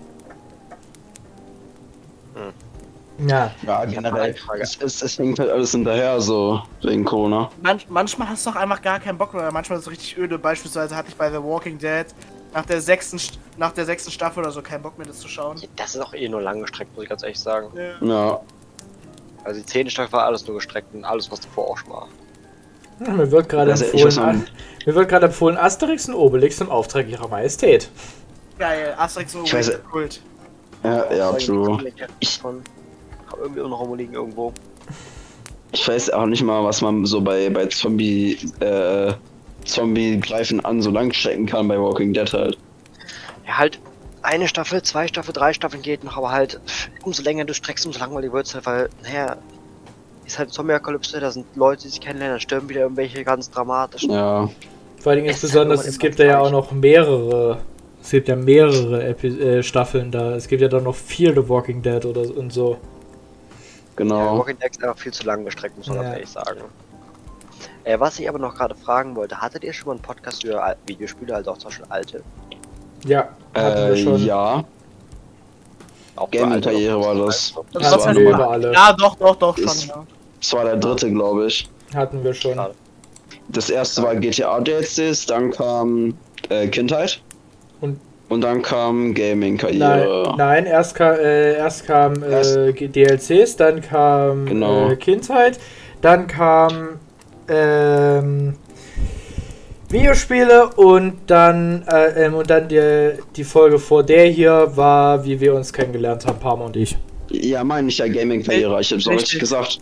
Ja. Ja, generell. Es, es, es hängt halt alles hinterher, so wegen Corona. Manch, manchmal hast du doch einfach gar keinen Bock mehr. Manchmal ist es richtig öde. Beispielsweise hatte ich bei The Walking Dead nach der sechsten, St- nach der sechsten Staffel oder so keinen Bock mehr, das zu schauen. Das ist auch eh nur lang gestreckt, muss ich ganz ehrlich sagen. Ja. Ja. Also die zehnte Staffel war alles nur gestreckt und alles, was davor auch schon war. Ja, Mir wird gerade Also, ich muss empfohlen, sagen- mir wird gerade empfohlen, Asterix und Obelix im Auftrag ihrer Majestät. Geil, Asterix und Ich weiß- Obelix, Kult. Ja, ja, true. Ich von hab irgendwie auch noch rumliegen irgendwo. Ich weiß auch nicht mal, was man so bei, bei Zombie, äh, Zombie greifen an so lang strecken kann bei Walking Dead halt. Ja, halt, eine Staffel, zwei Staffel, drei Staffeln geht noch, aber halt umso länger du streckst, umso langweiliger wird's halt, weil, naja, ist halt Zombie-Apokalypse, da sind Leute, die sich kennenlernen, dann stirben wieder irgendwelche ganz dramatischen. Ja. Vor allem Es ist ist besonders, halt es immer gibt ja auch gleich. noch mehrere, es gibt ja mehrere Epi äh, Staffeln da. Es gibt ja dann noch vier The Walking Dead oder so- und so. Ja, Genau. Walking Dead ist einfach viel zu lang gestreckt, muss man Ja. ganz ehrlich sagen. Äh, was ich aber noch gerade fragen wollte, hattet ihr schon mal einen Podcast über Al- Videospiele, also auch zum Beispiel alte? Ja, hatten wir Äh, schon. ja. Auch Gaming-Karriere war das. Das Das war war, Hatten wir Nummer, über alle. Ja, doch, doch, doch, schon, Ist- ja. das war der dritte, glaube ich. Hatten wir schon. Schade. Das erste war G T A-D L Cs, dann kam äh, Kindheit. Und- Und dann kam Nein, Gaming-Karriere. nein, erst, ka äh, erst kam äh, Erst- D L Cs, dann kam Genau. äh, Kindheit, dann kam ähm, Videospiele und dann äh, ähm, und dann die, die Folge vor der hier war, wie wir uns kennengelernt haben, Parma und ich. Ja, meine ich ja Gaming-Karriere. Ich hab's auch richtig Richtig. gesagt.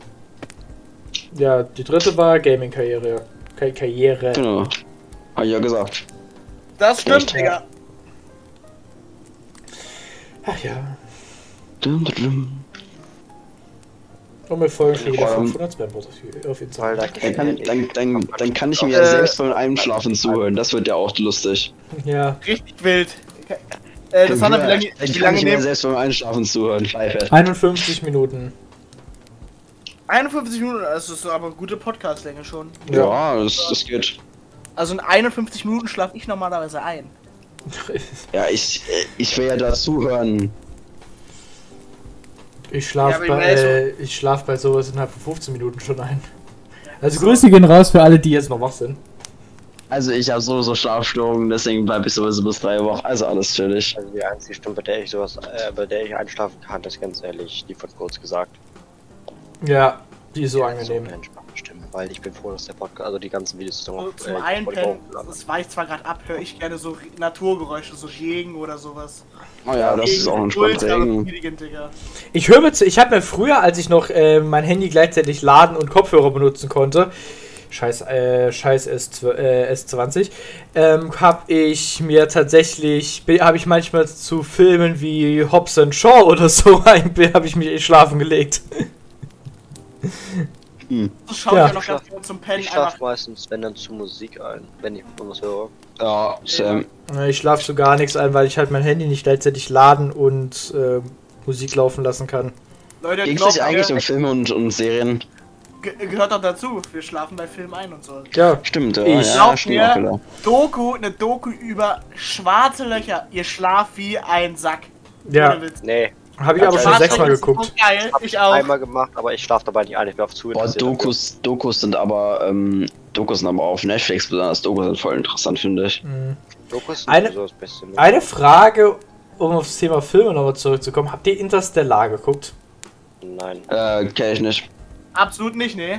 Ja, die dritte war Gaming-Karriere. Ka Karriere. Genau. Hab ich ja gesagt. Das stimmt, Echt? Digga. Ach ja. Dum, dum, dum. Und wir folgen schon wieder Ja, fünfhundert Spam-Bots auf jeden Weil Fall. da Dann kann, dann, dann, dann kann ich mir Äh, selbst beim Einschlafen zuhören. Das wird ja auch lustig. Ja. Richtig wild. Äh, das hat er, wie lange, ich wie kann lange ich mir nehmen? selbst beim Einschlafen zuhören. Scheiße. einundfünfzig Minuten. einundfünfzig Minuten, das ist aber eine gute Podcast-Länge schon. Ja, das, das geht. Also in einundfünfzig Minuten schlafe ich normalerweise ein. Ja, ich, ich will ja da zuhören. Ich schlaf, Ja, aber ich bei, weiß- äh, ich schlaf bei sowas innerhalb von fünfzehn Minuten schon ein. Also Grüße gehen raus für alle, die jetzt noch wach sind. Also ich habe sowieso Schlafstörungen, deswegen bleibe ich sowieso bis drei Wochen. Also alles chillig. Also die einzige Stunde, bei der ich sowas, äh, bei der ich einschlafen kann, ist ganz ehrlich, die von kurz gesagt. Ja, die ist so So angenehm. eine entspannte Stimme, weil ich bin froh, dass der Podcast, also die ganzen Videos zusammen Also auf, zum äh, Einpennen, hochgeladen das weicht zwar gerade ab, höre ich gerne so Naturgeräusche, so Regen oder sowas. Oh ja, das ist auch entspannt Ultra Regen. befriedigend, Digga. Ich höre mir zu, ich habe mir früher, als ich noch äh, mein Handy gleichzeitig laden und Kopfhörer benutzen konnte, scheiß, äh, scheiß S, zw- äh, S zwanzig, ähm, habe ich mir tatsächlich, habe ich manchmal zu Filmen wie Hobbs and Shaw oder so, habe ich mich in Schlafen gelegt. Das schaue Ja. ich ja noch ganz kurz zum Pennen Ich einfach. schlafe meistens, wenn dann zu Musik ein, wenn ich irgendwas höre. Ja, Sam. Ich schlafe so gar nichts ein, weil ich halt mein Handy nicht gleichzeitig laden und äh, Musik laufen lassen kann. Leute, Ging es glaubt nicht eigentlich mir, um Filme und, und Serien? ge gehört doch dazu. Wir schlafen bei Film ein und so. Ja, Stimmt, ja. Ich ja, glaub stimmt mir- auch wieder. Doku, eine Doku über schwarze Löcher. Ihr schlaft wie ein Sack. ja, Ohne Witz. Nee, habe ich aber schon Schwarze sechsmal Löcher sind geguckt. So geil, hab ich auch. einmal gemacht, aber ich schlafe dabei nicht ein, ich bin auf zu Boah, interessiert. Dokus, Dokus sind aber, ähm, Dokus sind aber auf Netflix besonders. Dokus sind voll interessant, finde ich. Mhm. Dokus sind Eine- sowieso das Beste. Ne? Eine Frage, um aufs Thema Filme nochmal zurückzukommen. Habt ihr Interstellar geguckt? Nein. Äh, kenn ich nicht. Absolut nicht, nee.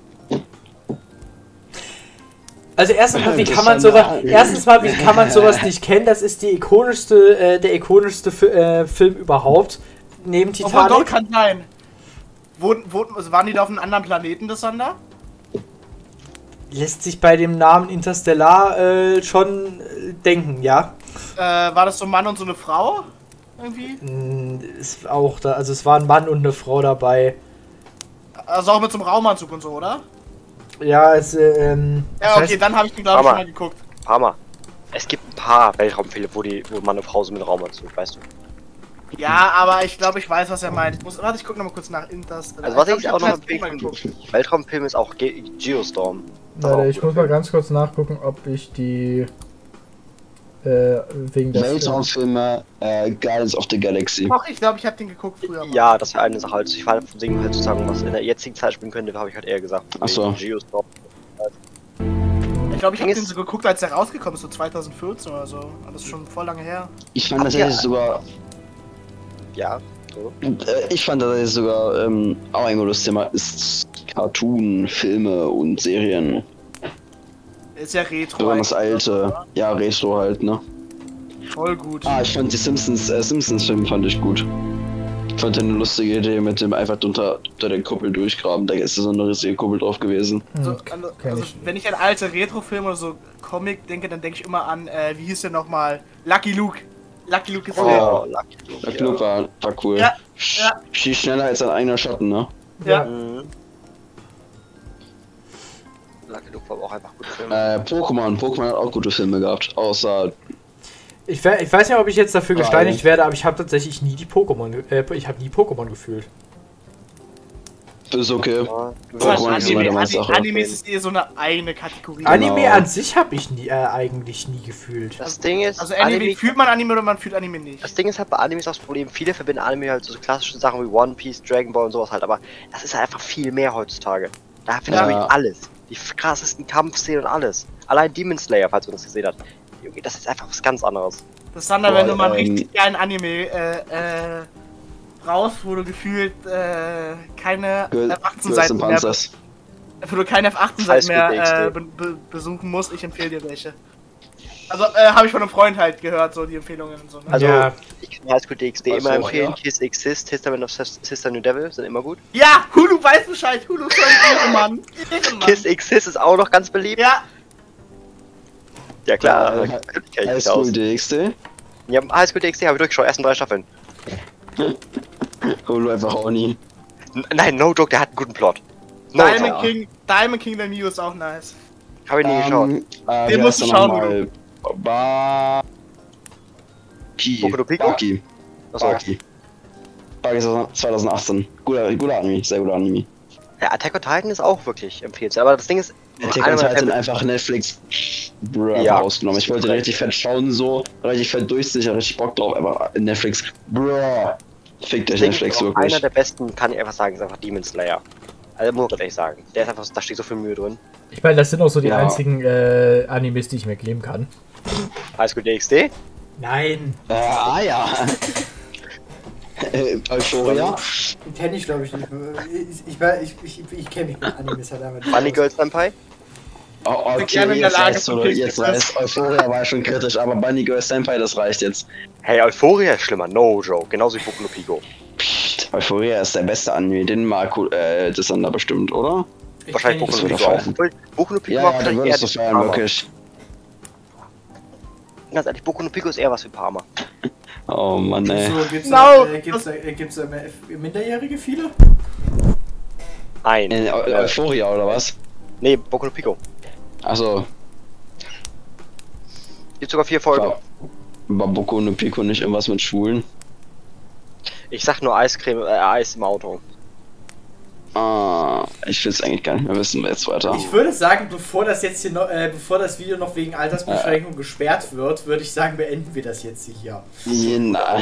Also erstens mal, wie Das kann man ist sowas, eine- erstens mal, wie kann man sowas nicht kennen? Das ist die ikonischste, äh, der ikonischste Fi äh, Film überhaupt. Neben Obwohl, doch, Titanic. kann sein. Wurden, wurden, also waren die da auf einem anderen Planeten, das Sonder? Lässt sich bei dem Namen Interstellar äh, schon äh, denken, ja. Äh, war das so ein Mann und so eine Frau? Irgendwie? Mm, Ist auch da, also es war ein Mann und eine Frau dabei. Also auch mit so einem Raumanzug und so, oder? Ja, es, äh, ähm. Ja, das okay, heißt- dann habe ich den, glaube ich, Mama. schon mal geguckt. Hammer. Es gibt ein paar Weltraumfilme, wo die, wo man eine Frau so mit Raumanzug, weißt du. Ja, aber ich glaube, ich weiß, was er meint. Ich muss, warte, ich gucke nochmal kurz nach Interstellar. Also was ich, glaub, auch noch hab empfehlen mal kann, geguckt. Weltraumfilm ist auch Ge Geostorm. Warte, ich muss mal ganz kurz nachgucken, ob ich die. Äh, wegen der. Weltraumfilme, äh, Guardians of the Galaxy. Doch, ich glaube, ich habe den geguckt früher mal. Ja, das wäre eine Sache. Also ich war vom Ding halt zu sagen, was in der jetzigen Zeit spielen könnte, habe ich halt eher gesagt. Ach so. Geostorm. Ich glaube, ich habe Ding den ist- so geguckt, als er rausgekommen ist, so zwanzig vierzehn oder so. Das ist schon voll lange her. Ich fand Ach, tatsächlich ja. sogar, Ja, so. äh, ich fand tatsächlich sogar, ähm, auch ein gutes Thema ist Cartoon, Filme und Serien. Ist ja Retro. Besonders eigentlich, alte, oder? ja, Retro halt, ne? Voll gut. Ah, ich fand die Simpsons, äh, Simpsons-Film fand ich gut. Ich fand eine lustige Idee mit dem einfach unter, unter der Kuppel durchgraben. Da ist so eine riesige Kuppel drauf gewesen. Also, Hm, also, kenn also ich. wenn ich an alte Retro-Filme oder so Comic denke, dann denke ich immer an, äh, wie hieß der nochmal? Lucky Luke. Lucky Luke ist Oh, oh. Lucky Luke. Lucky Luke war, war cool. Ja, ja. Schießt schneller als sein eigener Schatten, ne? Ja. Mhm. Lucky Luke war aber auch einfach gut Film. Äh, Pokémon. Pokémon hat auch gute Filme gehabt. Außer. Ich, we- ich weiß nicht, ob ich jetzt dafür Nein. gesteinigt werde, aber ich habe tatsächlich nie die Pokémon, ge- äh, ich habe nie Pokémon gefühlt. Ist okay. Ja, Pokémon ist immer Anime, der Meister. Anime, Anime ist eher so eine eigene Kategorie. Anime an sich habe ich nie, äh, eigentlich nie gefühlt. Das Ding ist, Also Anime, Anime, fühlt man Anime oder man fühlt Anime nicht? das Ding ist halt bei Anime ist auch das Problem, viele verbinden Anime halt so klassische Sachen wie One Piece, Dragon Ball und sowas halt, aber das ist halt einfach viel mehr heutzutage. Da findet Ja. man wirklich alles. Die krassesten Kampfszenen und alles. Allein Demon Slayer, falls du das gesehen hast. Junge, das ist einfach was ganz anderes. Das ist dann, wenn du mal einen ähm, richtig geilen Anime äh, äh, raus, wo du gefühlt äh, keine Girl- F achtzehn Girls Seiten and mehr, Panzers. wo du keine F achtzehn High Seiten School mehr D äh, X D. be be besuchen musst, ich empfehle dir welche. Also äh, habe ich von einem Freund halt gehört, so die Empfehlungen und so. Ne? Also, Ja. ich kann High School D X D Was immer auch, empfehlen. ja. Kiss Exist, Testament of Sis- Sister New Devil sind immer gut. Ja, Hulu weiß Bescheid, Hulu ist so ein Ehrenmann. Ehrenmann. Kiss Exist ist auch noch ganz beliebt. Ja, Ja klar, Ja, da kenn ich High mich School aus. D X D. Ja, High School D X D habe ich durchgeschaut, ersten drei Staffeln. Holo einfach auch nie. N Nein, no joke, der hat einen guten Plot. No Diamond joke. King, Diamond King the Mew ist auch nice. Hab ich nie geschaut. Ähm, äh, Den wie musst heißt du er schauen, nochmal? Ba. Ki. Boku no Pico? Baki. Achso. Baki. Baki ist aus zwanzig achtzehn. Guter, guter Anime, sehr guter Anime. Ja, Attack on Titan ist auch wirklich empfehlenswert, aber das Ding ist, Attack einer on meiner Titan Favorite- einfach Netflix Bruh, Ja. rausgenommen. Ich wollte richtig fett schauen, so, richtig fett durchziehen, ich hatte richtig Bock drauf, aber Netflix, bruh, fickt euch Ding Netflix ist auch wirklich. einer der besten, kann ich einfach sagen, ist einfach Demon Slayer. Also muss ich ehrlich sagen. Der ist einfach, da steht so viel Mühe drin. Ich meine, das sind auch so die Ja. einzigen äh, Animes, die ich mir geben kann. High School D X D? Nein, Äh, ah ja. äh, Euphoria. den kenne ich glaube ich nicht. Ich, ich, ich, ich, ich kenne mich mit Animes halt einfach nicht Bunny aus. Girl Senpai? Oh, okay, gerne in der jetzt Lage reicht's, zu oder? picken. Jetzt reicht's. Euphoria war schon kritisch, aber Bunny Girl Senpai, das reicht jetzt. Hey, Euphoria ist schlimmer, no joke. Genauso wie Boku no Pico. Psst, Euphoria ist der beste Anime, den mag äh, das dann da bestimmt, oder? Ich Wahrscheinlich kenn Boku ihn no das Pico wird auch. er Obwohl, Boku no Pico Ja, war ja, dann vielleicht eher würdest du das für feiern, Parma. wirklich. Ganz ehrlich, Boku no Pico ist eher was für Parma. Oh Mann, ey. So, gibt's No. da, äh, gibt's da, äh, gibt's da mehr- Minderjährige viele? Nein. In Eu Äh, Euphoria, oder was? nee, Boku no Pico. Achso, Gibt sogar vier Folgen. war, war Boku no Pico nicht irgendwas mit Schwulen? Ich sag nur Eiscreme, äh, Eis im Auto. Ah, ich will es eigentlich gar nicht mehr wissen jetzt weiter. Ich würde sagen, bevor das jetzt hier noch, äh, bevor das Video noch wegen Altersbeschränkung gesperrt wird, würde ich sagen, beenden wir das jetzt hier. Ja,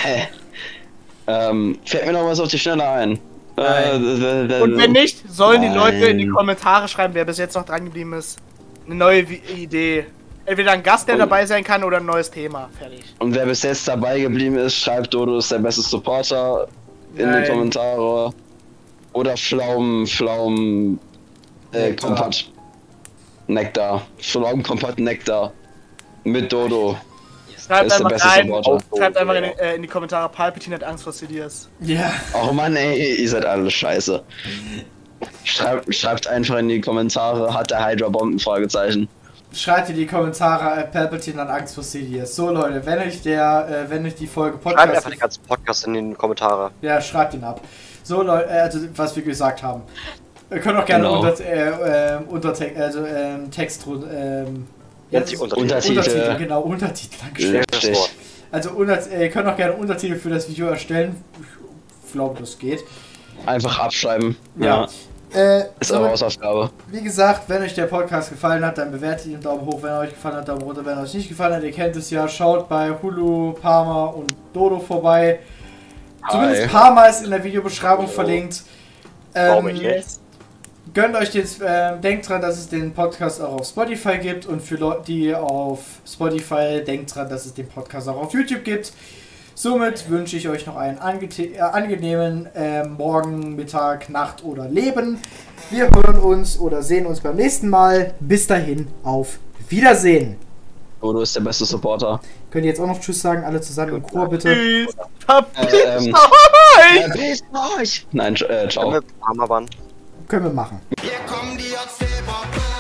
ähm, fällt mir noch was auf die Schnelle ein. Nein. Äh, Und wenn nicht, sollen die Nein. Leute in die Kommentare schreiben, wer bis jetzt noch dran geblieben ist. Eine neue Vi- Idee. Entweder ein Gast, der Und- dabei sein kann, oder ein neues Thema. Fertig. Und wer bis jetzt dabei geblieben ist, schreibt Dodo ist der beste Supporter in Nein. die Kommentare. Oder Pflaumen, Pflaumen, äh, Nektar. Kompott. Nektar. Pflaumen, Kompott, Nektar. Mit Dodo. Schreibt ist der einfach beste rein, Supporter. schreibt einfach in, die- äh, in die Kommentare, Palpatine hat Angst vor Sidious. Ja. Oh Mann, ey, ihr seid alle scheiße. Schreibt, schreibt einfach in die Kommentare, hat der Hydra Bomben? Fragezeichen. Schreibt in die Kommentare, äh, Palpatine hat Angst vor Sidious. So Leute, wenn euch der, äh, wenn euch die Folge Schreibt Podcast, einfach den ganzen Podcast in die Kommentare. ja, schreibt ihn ab. So Leute, äh, also was wir gesagt haben. Ihr könnt auch gerne Genau. unter, äh, ähm, Untertext, also ähm, Text, ähm, ja, Nennt sich das ist- Untertitel. Untertitel, genau, Untertitel, Dankeschön. Richtig. Das Wort. Also unter, äh, ihr könnt auch gerne Untertitel für das Video erstellen. Ich glaube, das geht. Einfach abschreiben. Ja. Äh, Ist so, eure Hausaufgabe. wie gesagt, wenn euch der Podcast gefallen hat, dann bewertet ihn, Daumen hoch, wenn er euch gefallen hat, Daumen runter, wenn er euch nicht gefallen hat. Ihr kennt es ja, schaut bei Hulu, Parma und Dodo vorbei. Zumindest Hi. Parma ist in der Videobeschreibung verlinkt. Warum Ähm, nicht? Gönnt euch den, äh, denkt dran, dass es den Podcast auch auf Spotify gibt, und für Leute, die auf Spotify, denkt dran, dass es den Podcast auch auf YouTube gibt. Somit wünsche ich euch noch einen angete- äh, angenehmen äh, Morgen, Mittag, Nacht oder Leben. Wir hören uns oder sehen uns beim nächsten Mal. Bis dahin, auf Wiedersehen. Dodo ist der beste Supporter. Könnt ihr jetzt auch noch Tschüss sagen, alle zusammen im Chor bitte? Tschüss. Verpisst Äh, ähm, euch! Äh, bis euch! Nein, äh, ciao. Wenn wir Parma waren. Können wir machen. Hier kommen die Erzählboppe.